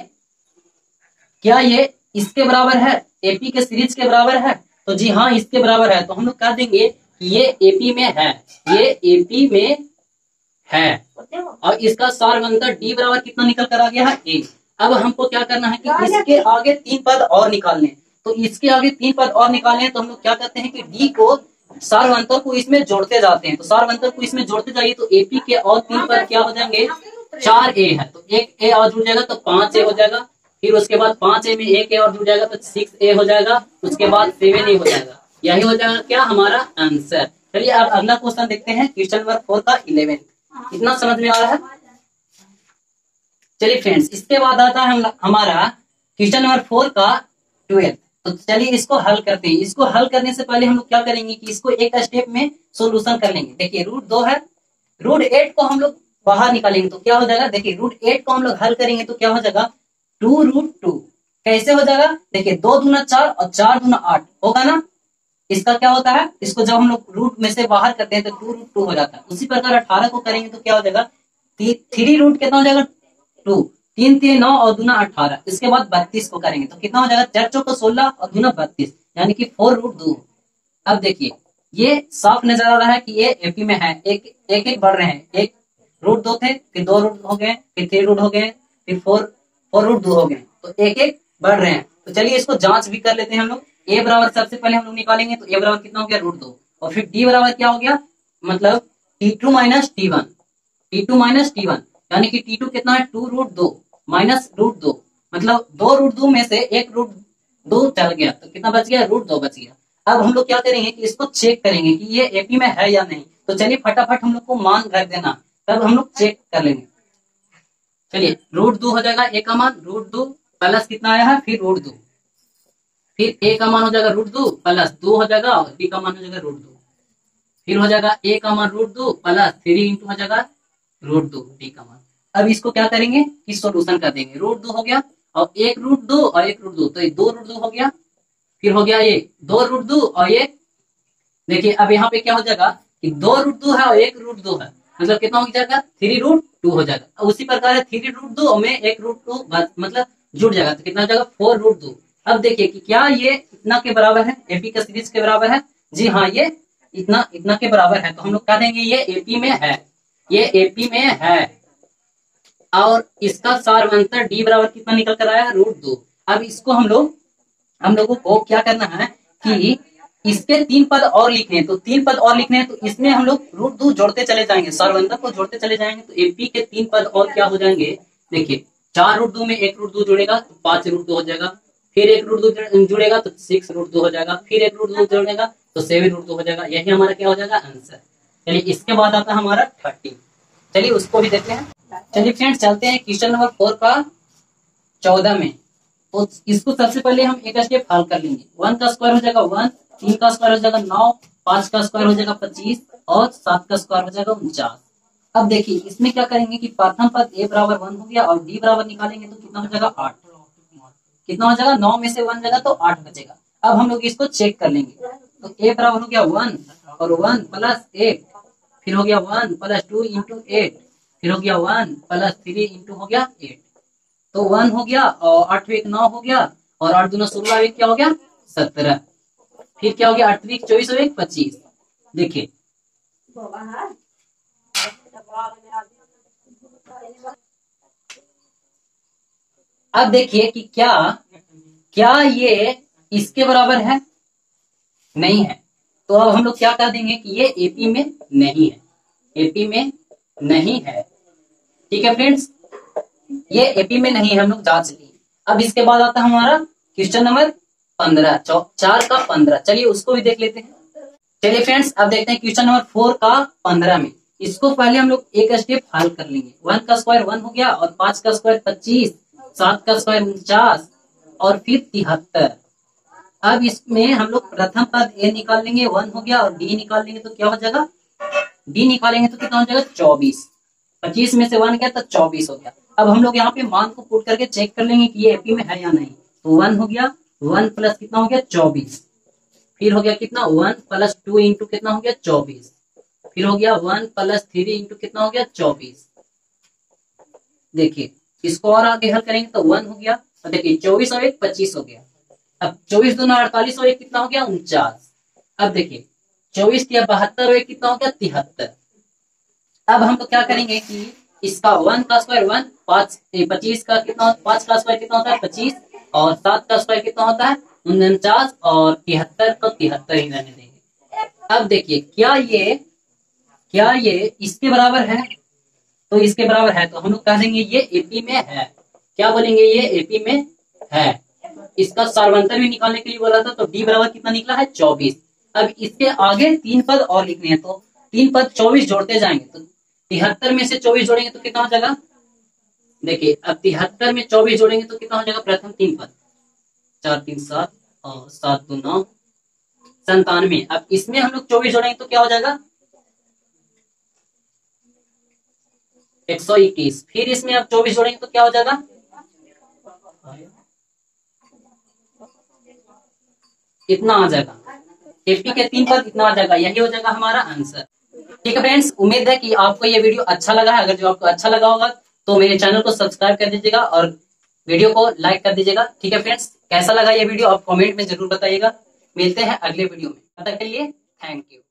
क्या ये इसके बराबर है, एपी के सीरीज के बराबर है। तो जी हाँ इसके बराबर है। तो हम लोग कह देंगे कि ये एपी में है, ये एपी में है। और इसका सार्वंतर डी बराबर कितना निकल कर आ गया है, ए। अब हमको क्या करना है कि इसके आगे तीन पद और निकालने। तो इसके आगे तीन पद और निकालने तो हम लोग क्या करते हैं कि डी को सार्वंतर को इसमें जोड़ते जाते हैं। तो सार्वंतर को इसमें जोड़ते जाइए तो एपी के और तीन पद क्या हो जाएंगे, चार ए है, तो एक ए और जुड़ जाएगा तो पांच ए हो जाएगा। फिर उसके बाद पांच ए में एक ए और जुड़ जाएगा तो सिक्स ए हो जाएगा। उसके बाद सेवन ए हो जाएगा। यही हो जाएगा क्या हमारा आंसर। चलिए अब अगला क्वेश्चन देखते हैं, क्वेश्चन नंबर फोर का इलेवेंथ। कितना समझ में आ रहा है। चलिए फ्रेंड्स इसके बाद आता है हम, हमारा क्वेश्चन नंबर फोर का ट्वेल्थ। तो चलिए इसको हल करते हैं। इसको हल करने से पहले हम लोग क्या करेंगे कि इसको एक स्टेप में सोल्यूशन कर लेंगे। देखिए रूट दो है, रूट एट को हम लोग बाहर निकालेंगे तो क्या हो जाएगा, देखिए रूट एट को हम लोग हल करेंगे तो क्या हो जाएगा, टू रूट टू। कैसे हो जाएगा, देखिए दो दूना चार और चार दूना आठ होगा ना। इसका क्या होता है, इसको जब हम लोग रूट में से बाहर करते हैं तो टू रूट टू हो जाता है। उसी प्रकार अठारह को करेंगे तो क्या हो जाएगा, थ्री रूट कितना हो जाएगा, टू, तीन तीन नौ और दूना अठारह। इसके बाद बत्तीस को करेंगे तो कितना हो जाएगा, चार चौको सोलह और दूना बत्तीस, यानी कि फोर रूट दो। अब देखिए ये साफ नजर आ रहा है कि ये एपी में है। एक एक एक बढ़ रहे हैं, एक रूट दो थे, फिर दो रूट हो गए, फिर थ्री रूट हो गए, फिर फोर फोर रूट दो हो गए, तो एक एक बढ़ रहे हैं। तो चलिए इसको जांच भी कर लेते हैं हम लोग। ए बराबर सबसे पहले हम लोग निकालेंगे तो ए बराबर कितना हो गया, रूट दो, और फिर डी बराबर क्या हो गया, मतलब T two minus T one, T two minus T one, यानी कि टी टू कितना है, टू रूट दो माइनस रूट दो, मतलब दो रूट दो में से एक रूट दो चल गया तो कितना बच गया, रूट दो बच गया। अब हम लोग क्या करेंगे कि इसको चेक करेंगे कि ये एपी में है या नहीं। तो चलिए फटाफट हम लोग को मान रख देना, तब हम लोग चेक कर लेंगे। चलिए रूट दो हो जाएगा ए का मान, रूट दो प्लस कितना आया है, फिर रूट दो, फिर ए का मान हो जाएगा रूट दो प्लस दो हो जाएगा और बी का मान हो जाएगा रूट दो, फिर हो जाएगा ए का मान रूट दो प्लस थ्री इंटू हो जाएगा रूट दो डी का मान। अब इसको क्या करेंगे कि सोल्यूशन कर देंगे। रूट दो हो गया और एक रूट दो और एक रूट दो, तो ये दो रूट दो हो गया, फिर हो गया ये दो रूट दो और ये देखिए अब यहाँ पे क्या हो जाएगा कि दो रूट दो है और एक रूट दो है, मतलब कितना हो जाएगा थ्री रूट टू हो जाएगा। उसी प्रकार है थ्री रूट दो में एक रूट टू मतलब जुड़ जाएगा तो कितना हो जाएगा फोर रूट दो। अब देखिए कि क्या ये इतना के बराबर है, एपी का सीरीज के बराबर है, जी हाँ ये इतना इतना के बराबर है, तो हम लोग कह देंगे ये एपी में है, ये एपी में है। और इसका सारवंतर डी बराबर कितना निकल कर आया रूट दो। अब इसको हम लोग हम लोगों को क्या करना है कि इसके तीन पद और लिखने हैं, तो तीन पद और लिखने हैं तो इसमें हम लोग रूट दो जोड़ते चले जाएंगे, सारवंतर को जोड़ते चले जाएंगे, तो एपी के तीन पद और क्या हो जाएंगे, देखिए चार रूट दो में एक रूट दो जुड़ेगा तो पांच रूट दो हो जाएगा, फिर एक रूट दो जुड़ेगा तो सिक्स रूट दो हो जाएगा, फिर एक रूट दो जुड़ेगा तो सेवन रूट दो हो जाएगा। यही हमारा क्या हो जाएगा आंसर। चलिए इसके बाद आता है हमारा थर्टी, चलिए उसको भी देखते हैं। चलिए फ्रेंड्स चलते हैं क्वेश्चन नंबर फोर का चौदह में। तो इसको सबसे पहले हम एक स्टेप हल कर लेंगे। वन का स्क्वायर हो जाएगा वन, तीन का स्क्वायर हो जाएगा नौ, पांच का स्क्वायर हो जाएगा पच्चीस और सात का स्क्वायर हो जाएगा उनचास। अब देखिए इसमें क्या करेंगे कि प्रथम पद ए बराबर वन हो गया और डी बराबर निकालेंगे तो कितना हो जाएगा आठ, कितना हो जाएगा नौ में से वन जाएगा तो आठ बचेगा। अब हम लोग इसको चेक कर लेंगे, तो ए बराबर हो गया वन और वन प्लस एट, फिर हो गया one plus two into eight, फिर हो गया वन प्लस थ्री इंटू हो गया एट, तो वन हो गया और आठ एक नौ हो गया और आठ दूना सोलह एक क्या हो गया सत्रह, फिर क्या हो गया आठ एक चौबीस और एक पच्चीस। देखिए अब देखिए कि क्या क्या ये इसके बराबर है, नहीं है, तो अब हम लोग क्या कर देंगे कि ये एपी में नहीं है, एपी में नहीं है। ठीक है फ्रेंड्स, ये एपी में नहीं है, हम लोग जांच लिए। अब इसके बाद आता है हमारा क्वेश्चन नंबर पंद्रह, चार का पंद्रह, चलिए उसको भी देख लेते हैं। चलिए फ्रेंड्स अब देखते हैं क्वेश्चन नंबर फोर का पंद्रह में। इसको पहले हम लोग एक स्टेप हल कर लेंगे। वन का स्क्वायर वन हो गया और पांच का स्क्वायर पच्चीस, सात का स्क्वायर उनचास और फिर तिहत्तर। अब इसमें हम लोग प्रथम पद ए निकाल लेंगे, वन हो गया और डी निकाल लेंगे तो क्या हो जाएगा, डी निकालेंगे तो कितना हो जाएगा चौबीस, पच्चीस में से वन गया तो चौबीस हो गया। अब हम लोग यहाँ पे मान को पुट करके चेक कर लेंगे कि ये एपी में है या नहीं, तो वन हो गया, वन प्लस कितना हो गया चौबीस, फिर हो गया कितना वन प्लस टू इंटू कितना हो गया चौबीस, फिर हो गया वन प्लस थ्री इंटू कितना हो गया चौबीस। देखिए इसको और आगे हल करेंगे तो वन हो गया, और देखिए चौबीस और एक पच्चीस हो गया। अब चौबीस दूना अड़तालीस और एक कितना हो गया उनचास। अब देखिए चौबीस या बहत्तर और एक कितना हो गया तिहत्तर। अब हम लोग क्या करेंगे कि इसका वन का स्क्वायर वन, पांच पच्चीस का कितना, पांच का स्क्वायर कितना होता है पच्चीस और सात का स्क्वायर कितना होता है उनचास और तिहत्तर को तिहत्तर ही रहने देंगे। अब देखिए क्या ये क्या ये इसके बराबर है, तो इसके बराबर है तो हम लोग कह देंगे ये एपी में है। क्या बोलेंगे, ये एपी में है। इसका सारवंतर भी निकालने के लिए बोला था, तो डी बराबर कितना निकला है चौबीस। अब इसके आगे तीन पद और लिखने हैं, तो तीन पद चौबीस जोड़ते जाएंगे तो तिहत्तर में से चौबीस जोड़ेंगे तो कितना हो जाएगा, देखिए अब तिहत्तर में चौबीस जोड़ेंगे तो कितना हो जाएगा प्रथम तीन पद, चार तीन सात और सात दो नौ संतानवे। अब इसमें हम लोग चौबीस जोड़ेंगे तो क्या हो जाएगा एक सौ इक्कीस, फिर इसमें अब चौबीस जोड़ेंगे तो क्या हो जाएगा इतना आ जाएगा, एपी के तीन पद इतना आ जाएगा, यही हो जाएगा हमारा आंसर। ठीक है फ्रेंड्स, उम्मीद है कि आपको ये वीडियो अच्छा लगा है। अगर जो आपको अच्छा लगा होगा तो मेरे चैनल को सब्सक्राइब कर दीजिएगा और वीडियो को लाइक कर दीजिएगा। ठीक है फ्रेंड्स, कैसा लगा ये वीडियो आप कमेंट में जरूर बताइएगा। मिलते हैं अगले वीडियो में, तब तक के लिए थैंक यू।